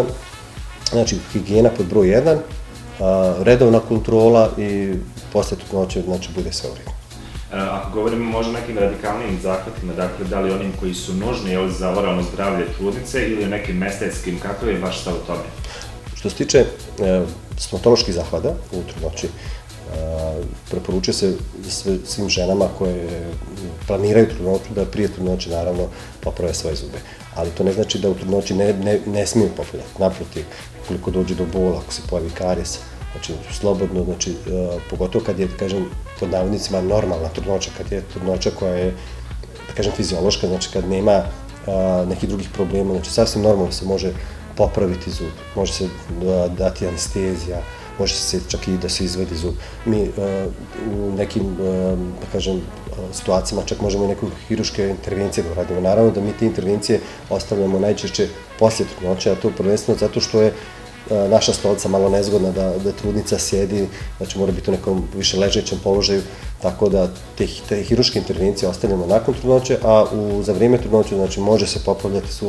znači, higijena pod broj jedan, redovna kontrola i posle trudnoće, znači, bude sve u redu. Ako govorimo možda nekim radikalnim zahvatima, dakle, da li onim koji su nužni za oralno zdravlje trudnice ili nekim estetskim, kako je vaš stav o tome? Što se tiče e, stomatoloških zahvata u trudnoći, e, preporučuje se sve, svim ženama koje planiraju trudnoću da prije trudnoće naravno poprave svoje zube. Ali to ne znači da u trudnoći ne, ne, ne smiju popravljati. Naprotiv, koliko dođe do bola, ako se pojavi karijes, znači slobodno, znači, uh, pogotovo kad je, da kažem, pod navodnicima normalna trudnoća, kad je trudnoća koja je, da kažem, fiziološka, znači kad nema uh, nekih drugih problema, znači sasvim normalno se može popraviti zub, može se uh, dati anestezija, može se čak i da se izvadi zub. Mi uh, u nekim, uh, da kažem, situacijama čak možemo i neke hiruške intervencije da uradimo. Naravno da mi te intervencije ostavljamo najčešće poslije trudnoće, a to prvenstveno zato što je naša stolica malo nezgodna, da, da trudnica sjedi, znači mora biti u nekom više ležećem položaju, tako da te, te hiruške intervencije ostavljamo nakon trudnoće, a u, za vrijeme trudnoće, znači, može se popravljati zub,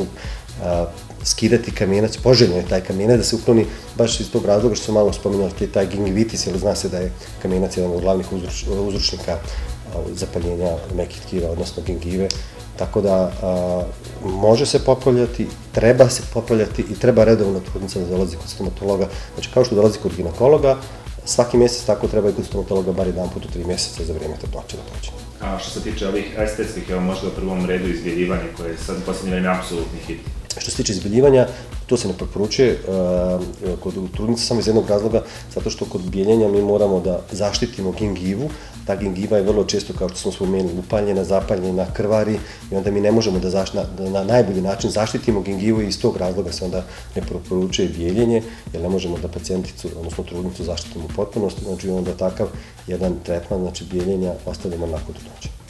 skidati kamenac, poželjno je taj kamenac da se ukloni baš iz tog razloga što sam malo spominjala, taj gingivitis, jer zna se da je kamenac jedan od glavnih uzruč, uzročnika zapaljenja mekih tkiva, odnosno gingive. Tako da a, može se popravljati, treba se popravljati i treba redovno trudnica da dolazi kod stomatologa. Znači, kao što dolazi kod ginekologa, svaki mjesec tako treba i kod stomatologa bar jedan put u tri mjeseca za vrijeme trudnoće da dođe. A što se tiče ovih estetskih, evo možda u prvom redu izbjeljivanje koje je sad u posljednje vrijeme apsolutni hit. Što se tiče izbjeljivanja, to se ne preporučuje uh, kod trudnice samo iz jednog razloga, zato što kod bijeljenja mi moramo da zaštitimo gingivu. Ta gingiva je vrlo često, kao što smo spomenuli, upaljena, zapaljena, krvari i onda mi ne možemo da, zašna, da na najbolji način zaštitimo gingivu i iz tog razloga se onda ne preporučuje bijeljenje, jer ne možemo da pacijenticu, odnosno trudnicu, zaštitimo u potpunosti, znači onda takav jedan tretman, znači bijeljenja, ostavljamo nakon trudnoće.